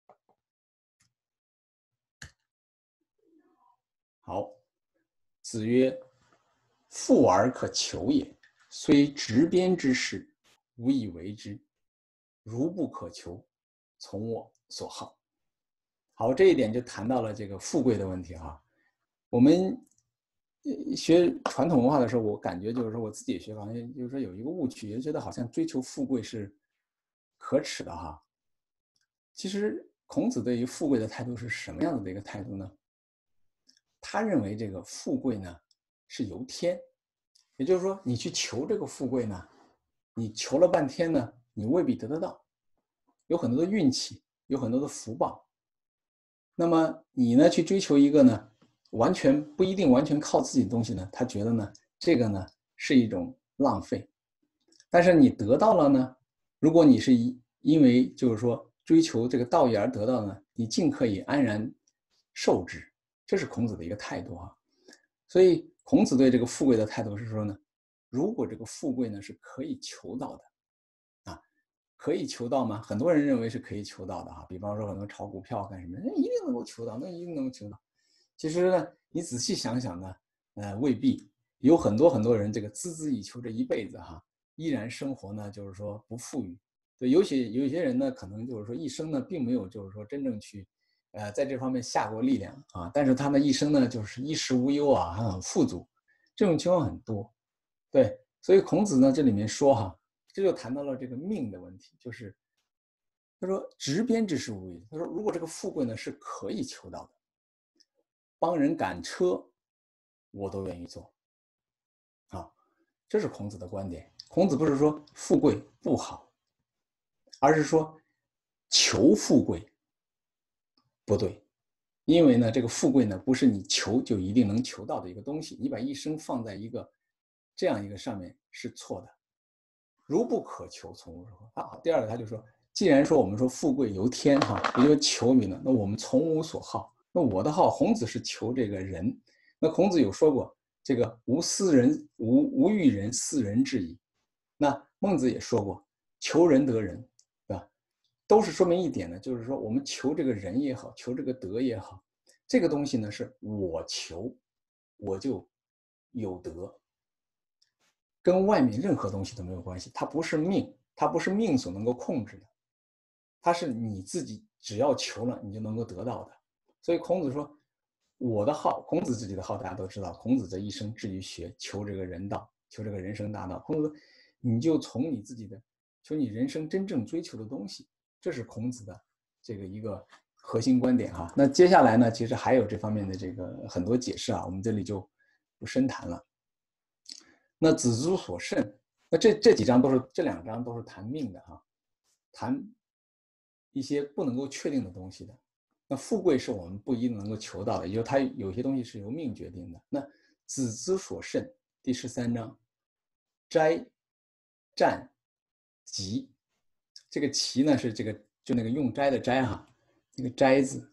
好，子曰：“富而可求也，虽执鞭之事，无以为之。如不可求，从我所好。”好，这一点就谈到了这个富贵的问题哈。我们学传统文化的时候，我感觉就是说我自己也学，好像就是说有一个误区，也觉得好像追求富贵是可耻的哈。其实孔子对于富贵的态度是什么样子的一个态度呢？他认为这个富贵呢是由天，也就是说你去求这个富贵呢，你求了半天呢，你未必得得到，有很多的运气，有很多的福报。那么你呢去追求一个呢完全不一定完全靠自己的东西呢，他觉得呢这个呢是一种浪费。但是你得到了呢，如果你是因为就是说追求这个道义而得到呢，你尽可以安然受之，这是孔子的一个态度啊。所以孔子对这个富贵的态度是说呢，如果这个富贵呢是可以求到的啊，可以求到吗？很多人认为是可以求到的哈，比方说很多炒股票干什么，一定能够求到，那一定能够求到。其实呢，你仔细想想呢，呃，未必。有很多很多人这个孜孜以求这一辈子哈，依然生活呢就是说不富裕。对，有些有些人呢，可能就是说一生呢，并没有就是说真正去，呃，在这方面下过力量啊，但是他呢一生呢就是衣食无忧啊，还很富足，这种情况很多。对，所以孔子呢这里面说哈，这就谈到了这个命的问题，就是他说执鞭之事无益。他说如果这个富贵呢是可以求到的，帮人赶车，我都愿意做。啊，这是孔子的观点。孔子不是说富贵不好。而是说求富贵不对，因为呢这个富贵呢不是你求就一定能求到的一个东西，你把一生放在一个这样一个上面是错的。如不可求，从无所好。啊，第二个他就说，既然说我们说富贵由天哈，也就是求于呢，那我们从无所好。那我的好，孔子是求这个人。那孔子有说过，这个无私人无无欲人，斯人至矣。那孟子也说过，求人得人。都是说明一点呢，就是说我们求这个人也好，求这个德也好，这个东西呢是我求，我就有德，跟外面任何东西都没有关系。它不是命，它不是命所能够控制的，它是你自己只要求了，你就能够得到的。所以孔子说，我的好，孔子自己的好，大家都知道，孔子这一生至于学，求这个人道，求这个人生大道。孔子说，你就从你自己的，求你人生真正追求的东西。这是孔子的这个一个核心观点哈。那接下来呢，其实还有这方面的这个很多解释啊，我们这里就不深谈了。那子之所慎，那这这几章都是这两章都是谈命的哈，谈一些不能够确定的东西的。那富贵是我们不一定能够求到的，也就是它有些东西是由命决定的。那子之所慎，第十三章，斋、战、疾。这个齐呢是这个就那个用斋的斋哈，那个斋字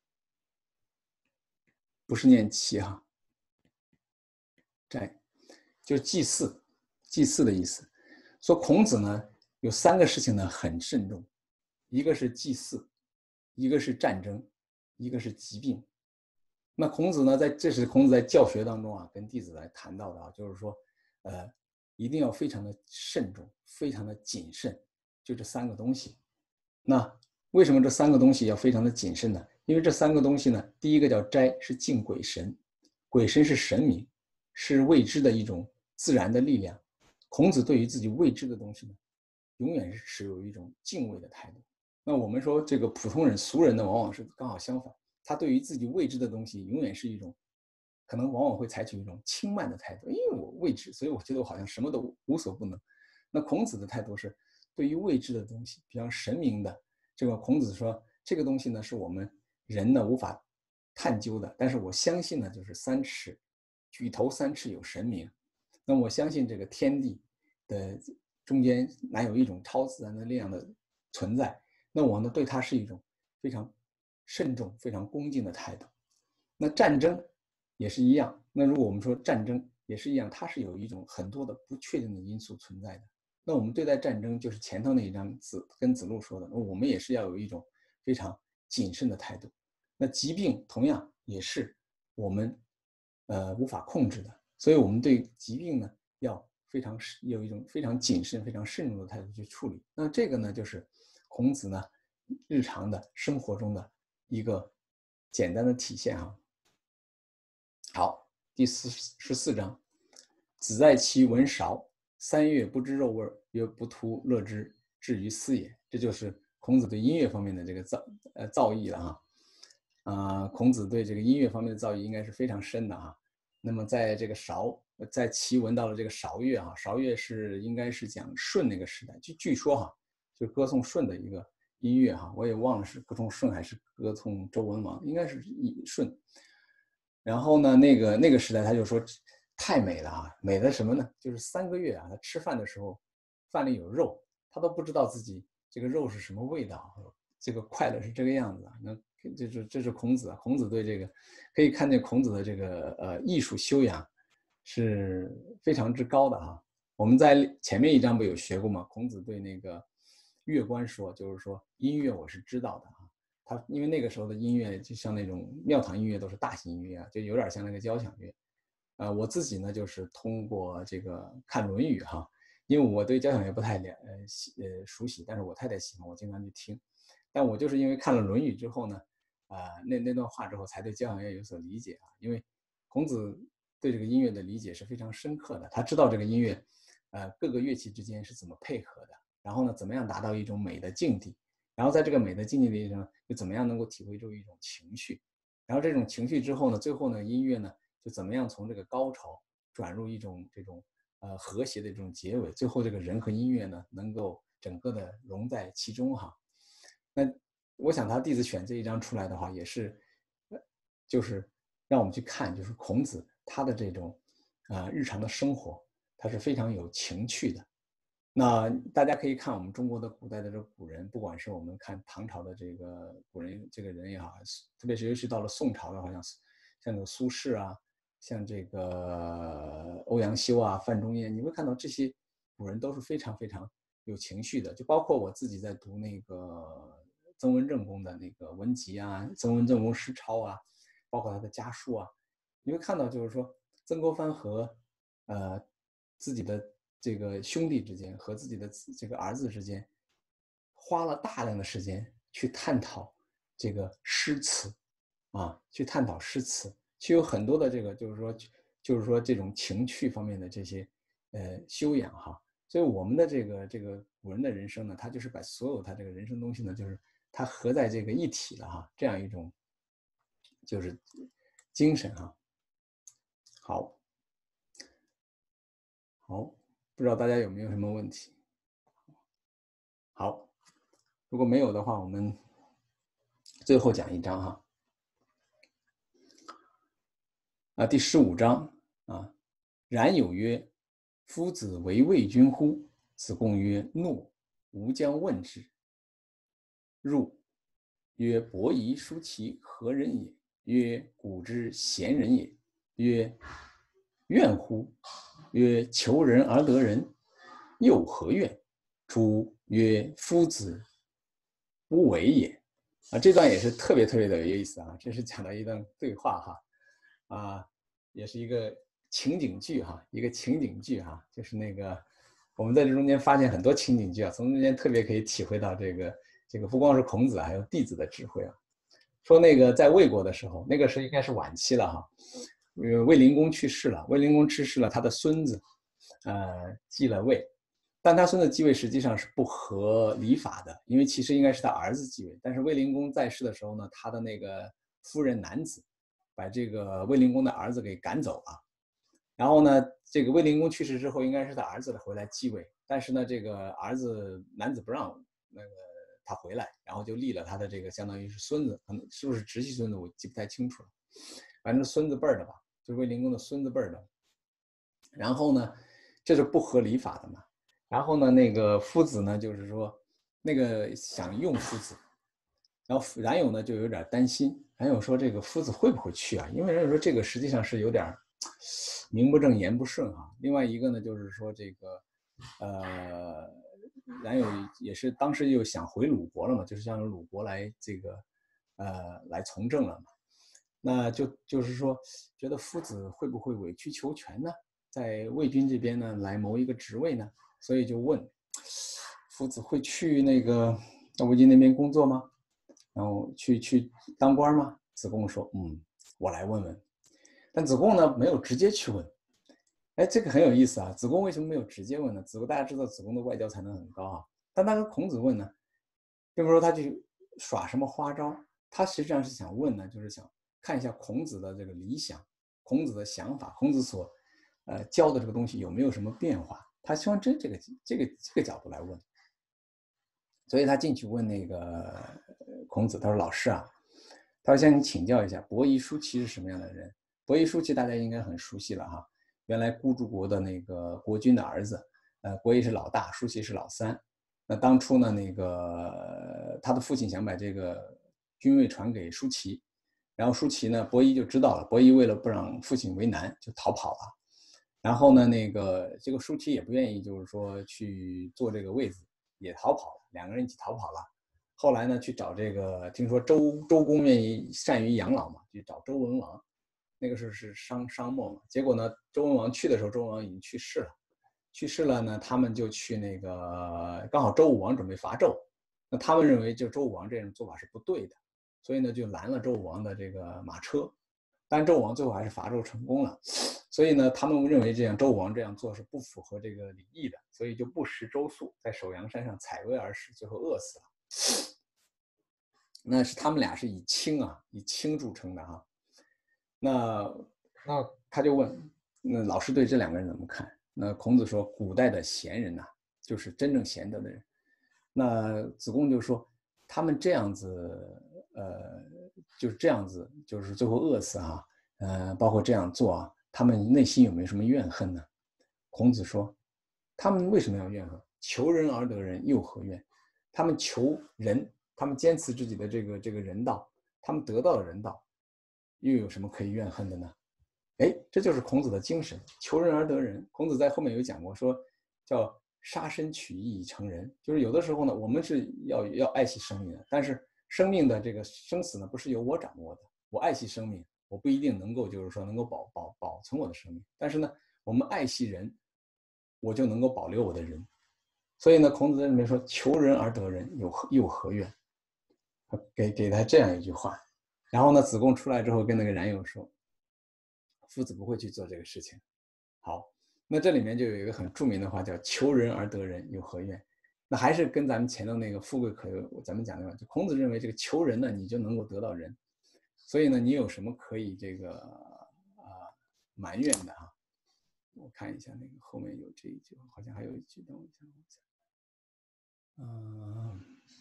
不是念齐哈，斋就是祭祀，祭祀的意思。说孔子呢有三个事情呢很慎重，一个是祭祀，一个是战争，一个是疾病。那孔子呢在这是孔子在教学当中啊跟弟子来谈到的啊，就是说呃一定要非常的慎重，非常的谨慎，就这三个东西。那为什么这三个东西要非常的谨慎呢？因为这三个东西呢，第一个叫斋，是敬鬼神，鬼神是神明，是未知的一种自然的力量。孔子对于自己未知的东西呢，永远是持有一种敬畏的态度。那我们说这个普通人、俗人呢，往往是刚好相反，他对于自己未知的东西，永远是一种可能往往会采取一种轻慢的态度，因为我未知，所以我觉得我好像什么都无所不能。那孔子的态度是，对于未知的东西，比方神明的，这个孔子说，这个东西呢是我们人呢无法探究的，但是我相信呢，就是三尺，举头三尺有神明。 那我相信这个天地的中间哪有一种超自然的力量的存在，那我呢对它是一种非常慎重、非常恭敬的态度。那战争也是一样，那如果我们说战争也是一样，它是有一种很多的不确定的因素存在的。那我们对待战争，就是前头那一章子跟子路说的，我们也是要有一种非常谨慎的态度。那疾病同样也是我们呃无法控制的，所以我们对疾病呢要非常有一种非常谨慎、非常慎重的态度去处理。那这个呢，就是孔子呢日常的生活中的一个简单的体现哈。好，第四十四章，子在其闻韶，三月不知肉味，曰不图乐之，至于斯也。这就是孔子对音乐方面的这个造呃造诣了哈。啊、呃，孔子对这个音乐方面的造诣应该是非常深的哈。那么在这个韶，在齐闻到了这个韶乐哈，韶乐是应该是讲舜那个时代，据据说哈，就歌颂舜的一个音乐哈，我也忘了是歌颂舜还是歌颂周文王，应该是舜。然后呢，那个那个时代他就说太美了啊，美的什么呢？就是三个月啊，他吃饭的时候饭里有肉，他都不知道自己这个肉是什么味道，这个快乐是这个样子啊。那这是这是孔子，孔子对这个可以看见孔子的这个呃艺术修养是非常之高的哈。我们在前面一章不有学过吗？孔子对那个乐官说，就是说音乐我是知道的啊。他因为那个时候的音乐就像那种庙堂音乐都是大型音乐啊，就有点像那个交响乐。呃，我自己呢就是通过这个看《论语》哈，因为我对交响乐不太了呃呃熟悉，但是我太太喜欢，我经常去听。但我就是因为看了《论语》之后呢，啊、呃、那那段话之后，才对交响乐有所理解啊。因为孔子对这个音乐的理解是非常深刻的，他知道这个音乐，呃各个乐器之间是怎么配合的，然后呢怎么样达到一种美的境地。然后在这个美的境界里呢，又怎么样能够体会出一种情绪，然后这种情绪之后呢，最后呢，音乐呢就怎么样从这个高潮转入一种这种呃和谐的这种结尾，最后这个人和音乐呢能够整个的融在其中哈。那我想他弟子选这一章出来的话，也是，就是让我们去看，就是孔子他的这种啊、呃、日常的生活，他是非常有情趣的。那大家可以看我们中国的古代的这个古人，不管是我们看唐朝的这个古人这个人也好，特别是尤其到了宋朝的话，像像这个苏轼啊，像这个欧阳修啊、范仲淹，你会看到这些古人都是非常非常有情绪的。就包括我自己在读那个曾文正公的那个文集啊，曾文正公诗钞啊，包括他的家书啊，你会看到就是说曾国藩和呃自己的这个兄弟之间和自己的这个儿子之间，花了大量的时间去探讨这个诗词，啊，去探讨诗词，去有很多的这个就是说就是说这种情趣方面的这些呃修养哈。所以我们的这个这个古人的人生呢，他就是把所有他这个人生东西呢，就是他合在这个一体了哈，这样一种就是精神哈。好，好。不知道大家有没有什么问题？好，如果没有的话，我们最后讲一章哈。啊，第十五章啊，冉有曰：“夫子为魏君乎？”子贡曰：“诺，吾将问之。”入，曰：“伯夷、叔齐何人也？”曰：“古之贤人也。”曰：“怨乎？”曰：“求人而得人，又何怨？”出曰：“夫子不为也。”啊，这段也是特别特别的有意思啊！这是讲的一段对话哈，啊，也是一个情景剧哈，一个情景剧哈，就是那个我们在这中间发现很多情景剧啊，从中间特别可以体会到这个这个不光是孔子，还有弟子的智慧啊。说那个在魏国的时候，那个是应该是晚期了哈，魏灵公去世了，魏灵公去世了，他的孙子呃继了位。但他孙子继位实际上是不合礼法的，因为其实应该是他儿子继位。但是卫灵公在世的时候呢，他的那个夫人南子把这个卫灵公的儿子给赶走了。然后呢，这个卫灵公去世之后，应该是他儿子回来继位，但是呢，这个儿子南子不让那个他回来，然后就立了他的这个相当于是孙子，可能是不是直系孙子我记不太清楚了，反正孙子辈的吧，就是卫灵公的孙子辈的。 然后呢，这是不合理法的嘛。然后呢，那个夫子呢，就是说那个想用夫子，然后冉有呢就有点担心，冉有说这个夫子会不会去啊？因为冉有说这个实际上是有点名不正言不顺啊。另外一个呢，就是说这个呃，冉有也是当时又想回鲁国了嘛，就是让鲁国来这个呃来从政了嘛。那就就是说，觉得夫子会不会委曲求全呢？在魏军这边呢，来谋一个职位呢？所以就问，夫子会去那个到魏军那边工作吗？然后去去当官吗？子贡说，嗯，我来问问。但子贡呢，没有直接去问。哎，这个很有意思啊。子贡为什么没有直接问呢？子贡大家知道，子贡的外交才能很高啊。但他跟孔子问呢，并不是说他去耍什么花招，他实际上是想问呢，就是想看一下孔子的这个理想，孔子的想法，孔子所呃教的这个东西有没有什么变化，他希望这这个这个这个角度来问。所以他进去问那个孔子，他说：“老师啊，他说向你请教一下，伯夷叔齐是什么样的人？伯夷叔齐大家应该很熟悉了哈，原来孤竹国的那个国君的儿子，呃，伯夷是老大，叔齐是老三。那当初呢，那个他的父亲想把这个君位传给叔齐，然后叔齐呢，伯夷就知道了，伯夷为了不让父亲为难，就逃跑了。然后呢，那个这个叔齐也不愿意，就是说去做这个位子，也逃跑了，两个人一起逃跑了。后来呢，去找这个，听说周周公愿意善于养老嘛，去找周文王。那个时候是商商末嘛，结果呢，周文王去的时候，周文王已经去世了。去世了呢，他们就去那个，刚好周武王准备伐纣，那他们认为就周武王这种做法是不对的，所以呢就拦了周武王的这个马车。但周武王最后还是伐纣成功了，所以呢，他们认为这样周武王这样做是不符合这个礼义的，所以就不食周粟，在首阳山上采薇而食，最后饿死了。那是他们俩是以清啊，以清著称的哈。那那他就问，那老师对这两个人怎么看？那孔子说，古代的贤人呐、啊，就是真正贤德的人。那子贡就说，他们这样子，呃，就是这样子，就是最后饿死啊，呃，包括这样做啊，他们内心有没有什么怨恨呢？孔子说，他们为什么要怨恨？求人而得人，又何怨？他们求人，他们坚持自己的这个这个人道，他们得到了人道，又有什么可以怨恨的呢？哎，这就是孔子的精神，求人而得人。孔子在后面有讲过，说叫杀身取义以成仁，就是有的时候呢，我们是要要爱惜生命的，但是生命的这个生死呢，不是由我掌握的。我爱惜生命，我不一定能够就是说能够保保保存我的生命，但是呢，我们爱惜人，我就能够保留我的人。所以呢，孔子在里面说，求人而得人，有何又何怨？给给他这样一句话。然后呢，子贡出来之后跟那个冉有说，夫子不会去做这个事情。好，那这里面就有一个很著名的话，叫求人而得人，有何怨？那还是跟咱们前头那个富贵可有，咱们讲的话，就孔子认为这个求人呢，你就能够得到人，所以呢，你有什么可以这个啊、呃、埋怨的啊？我看一下那个后面有这一句，好像还有一句，等我一下，嗯、呃，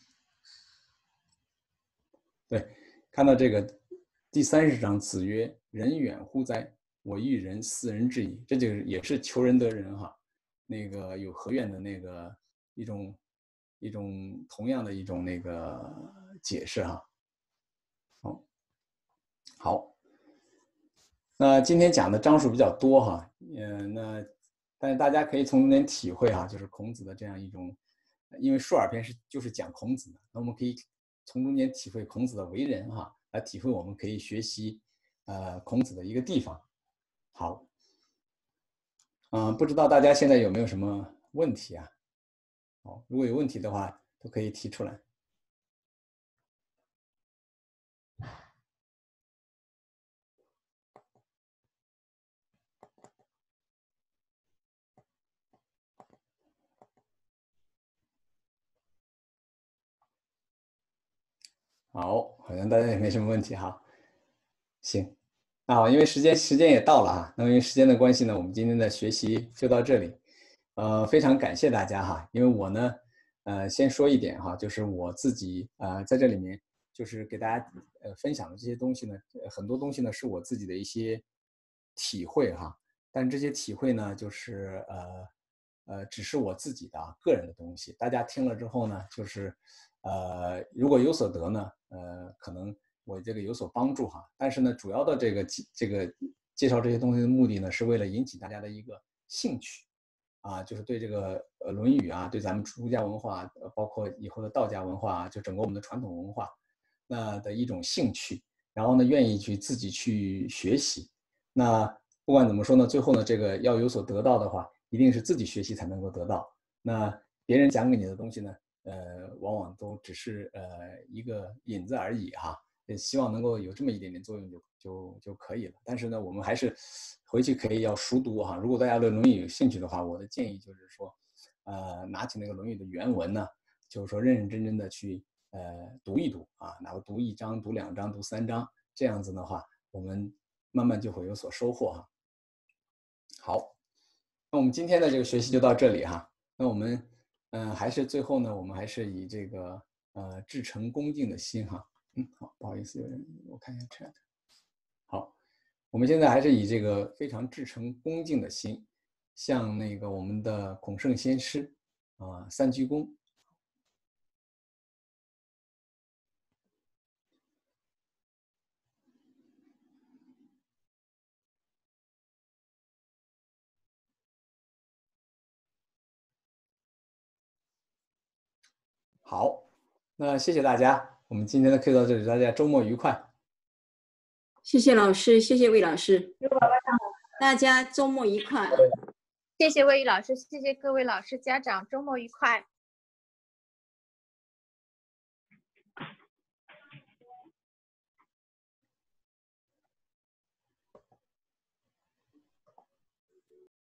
对，看到这个第三十章，子曰：“人远乎哉？我欲人斯人至矣。”这就是也是求人得人哈，那个有何怨的那个一种一种同样的一种那个解释哈。好，好，那今天讲的章数比较多哈，嗯，那但是大家可以从中间体会哈，就是孔子的这样一种，因为述而篇是就是讲孔子的，那我们可以从中间体会孔子的为人哈，来体会我们可以学习呃孔子的一个地方。好，嗯、呃，不知道大家现在有没有什么问题啊？好，如果有问题的话，都可以提出来。好，好像大家也没什么问题哈。行，啊，因为时间时间也到了哈，那么因为时间的关系呢，我们今天的学习就到这里。呃，非常感谢大家哈，因为我呢，呃，先说一点哈，就是我自己呃在这里面就是给大家呃分享的这些东西呢，很多东西呢是我自己的一些体会哈， 但这些体会呢，就是呃呃，只是我自己的啊个人的东西。大家听了之后呢，就是呃，如果有所得呢，呃，可能我这个有所帮助哈。但是呢，主要的这个这个介绍这些东西的目的呢，是为了引起大家的一个兴趣。啊，就是对这个呃《论语》啊，对咱们儒家文化，包括以后的道家文化，就整个我们的传统文化，那的一种兴趣，然后呢，愿意去自己去学习。那不管怎么说呢，最后呢，这个要有所得到的话，一定是自己学习才能够得到。那别人讲给你的东西呢，呃，往往都只是呃一个引子而已哈。也希望能够有这么一点点作用就就就可以了。但是呢，我们还是回去可以要熟读哈。如果大家对《论语》有兴趣的话，我的建议就是说，呃，拿起那个《论语》的原文呢，就是说认认真真的去呃读一读啊，哪怕读一章、读两章、读三章，这样子的话，我们慢慢就会有所收获哈。好，那我们今天的这个学习就到这里哈。那我们嗯、呃，还是最后呢，我们还是以这个呃至诚恭敬的心哈。嗯，好，不好意思，有人我看一下 chat。好，我们现在还是以这个非常至诚恭敬的心，向那个我们的孔圣先师啊三鞠躬。好，那谢谢大家，我们今天的课到这里，大家周末愉快。 谢谢老师，谢谢魏老师，大家周末愉快。 谢谢魏老师，谢谢各位老师家长，周末愉快。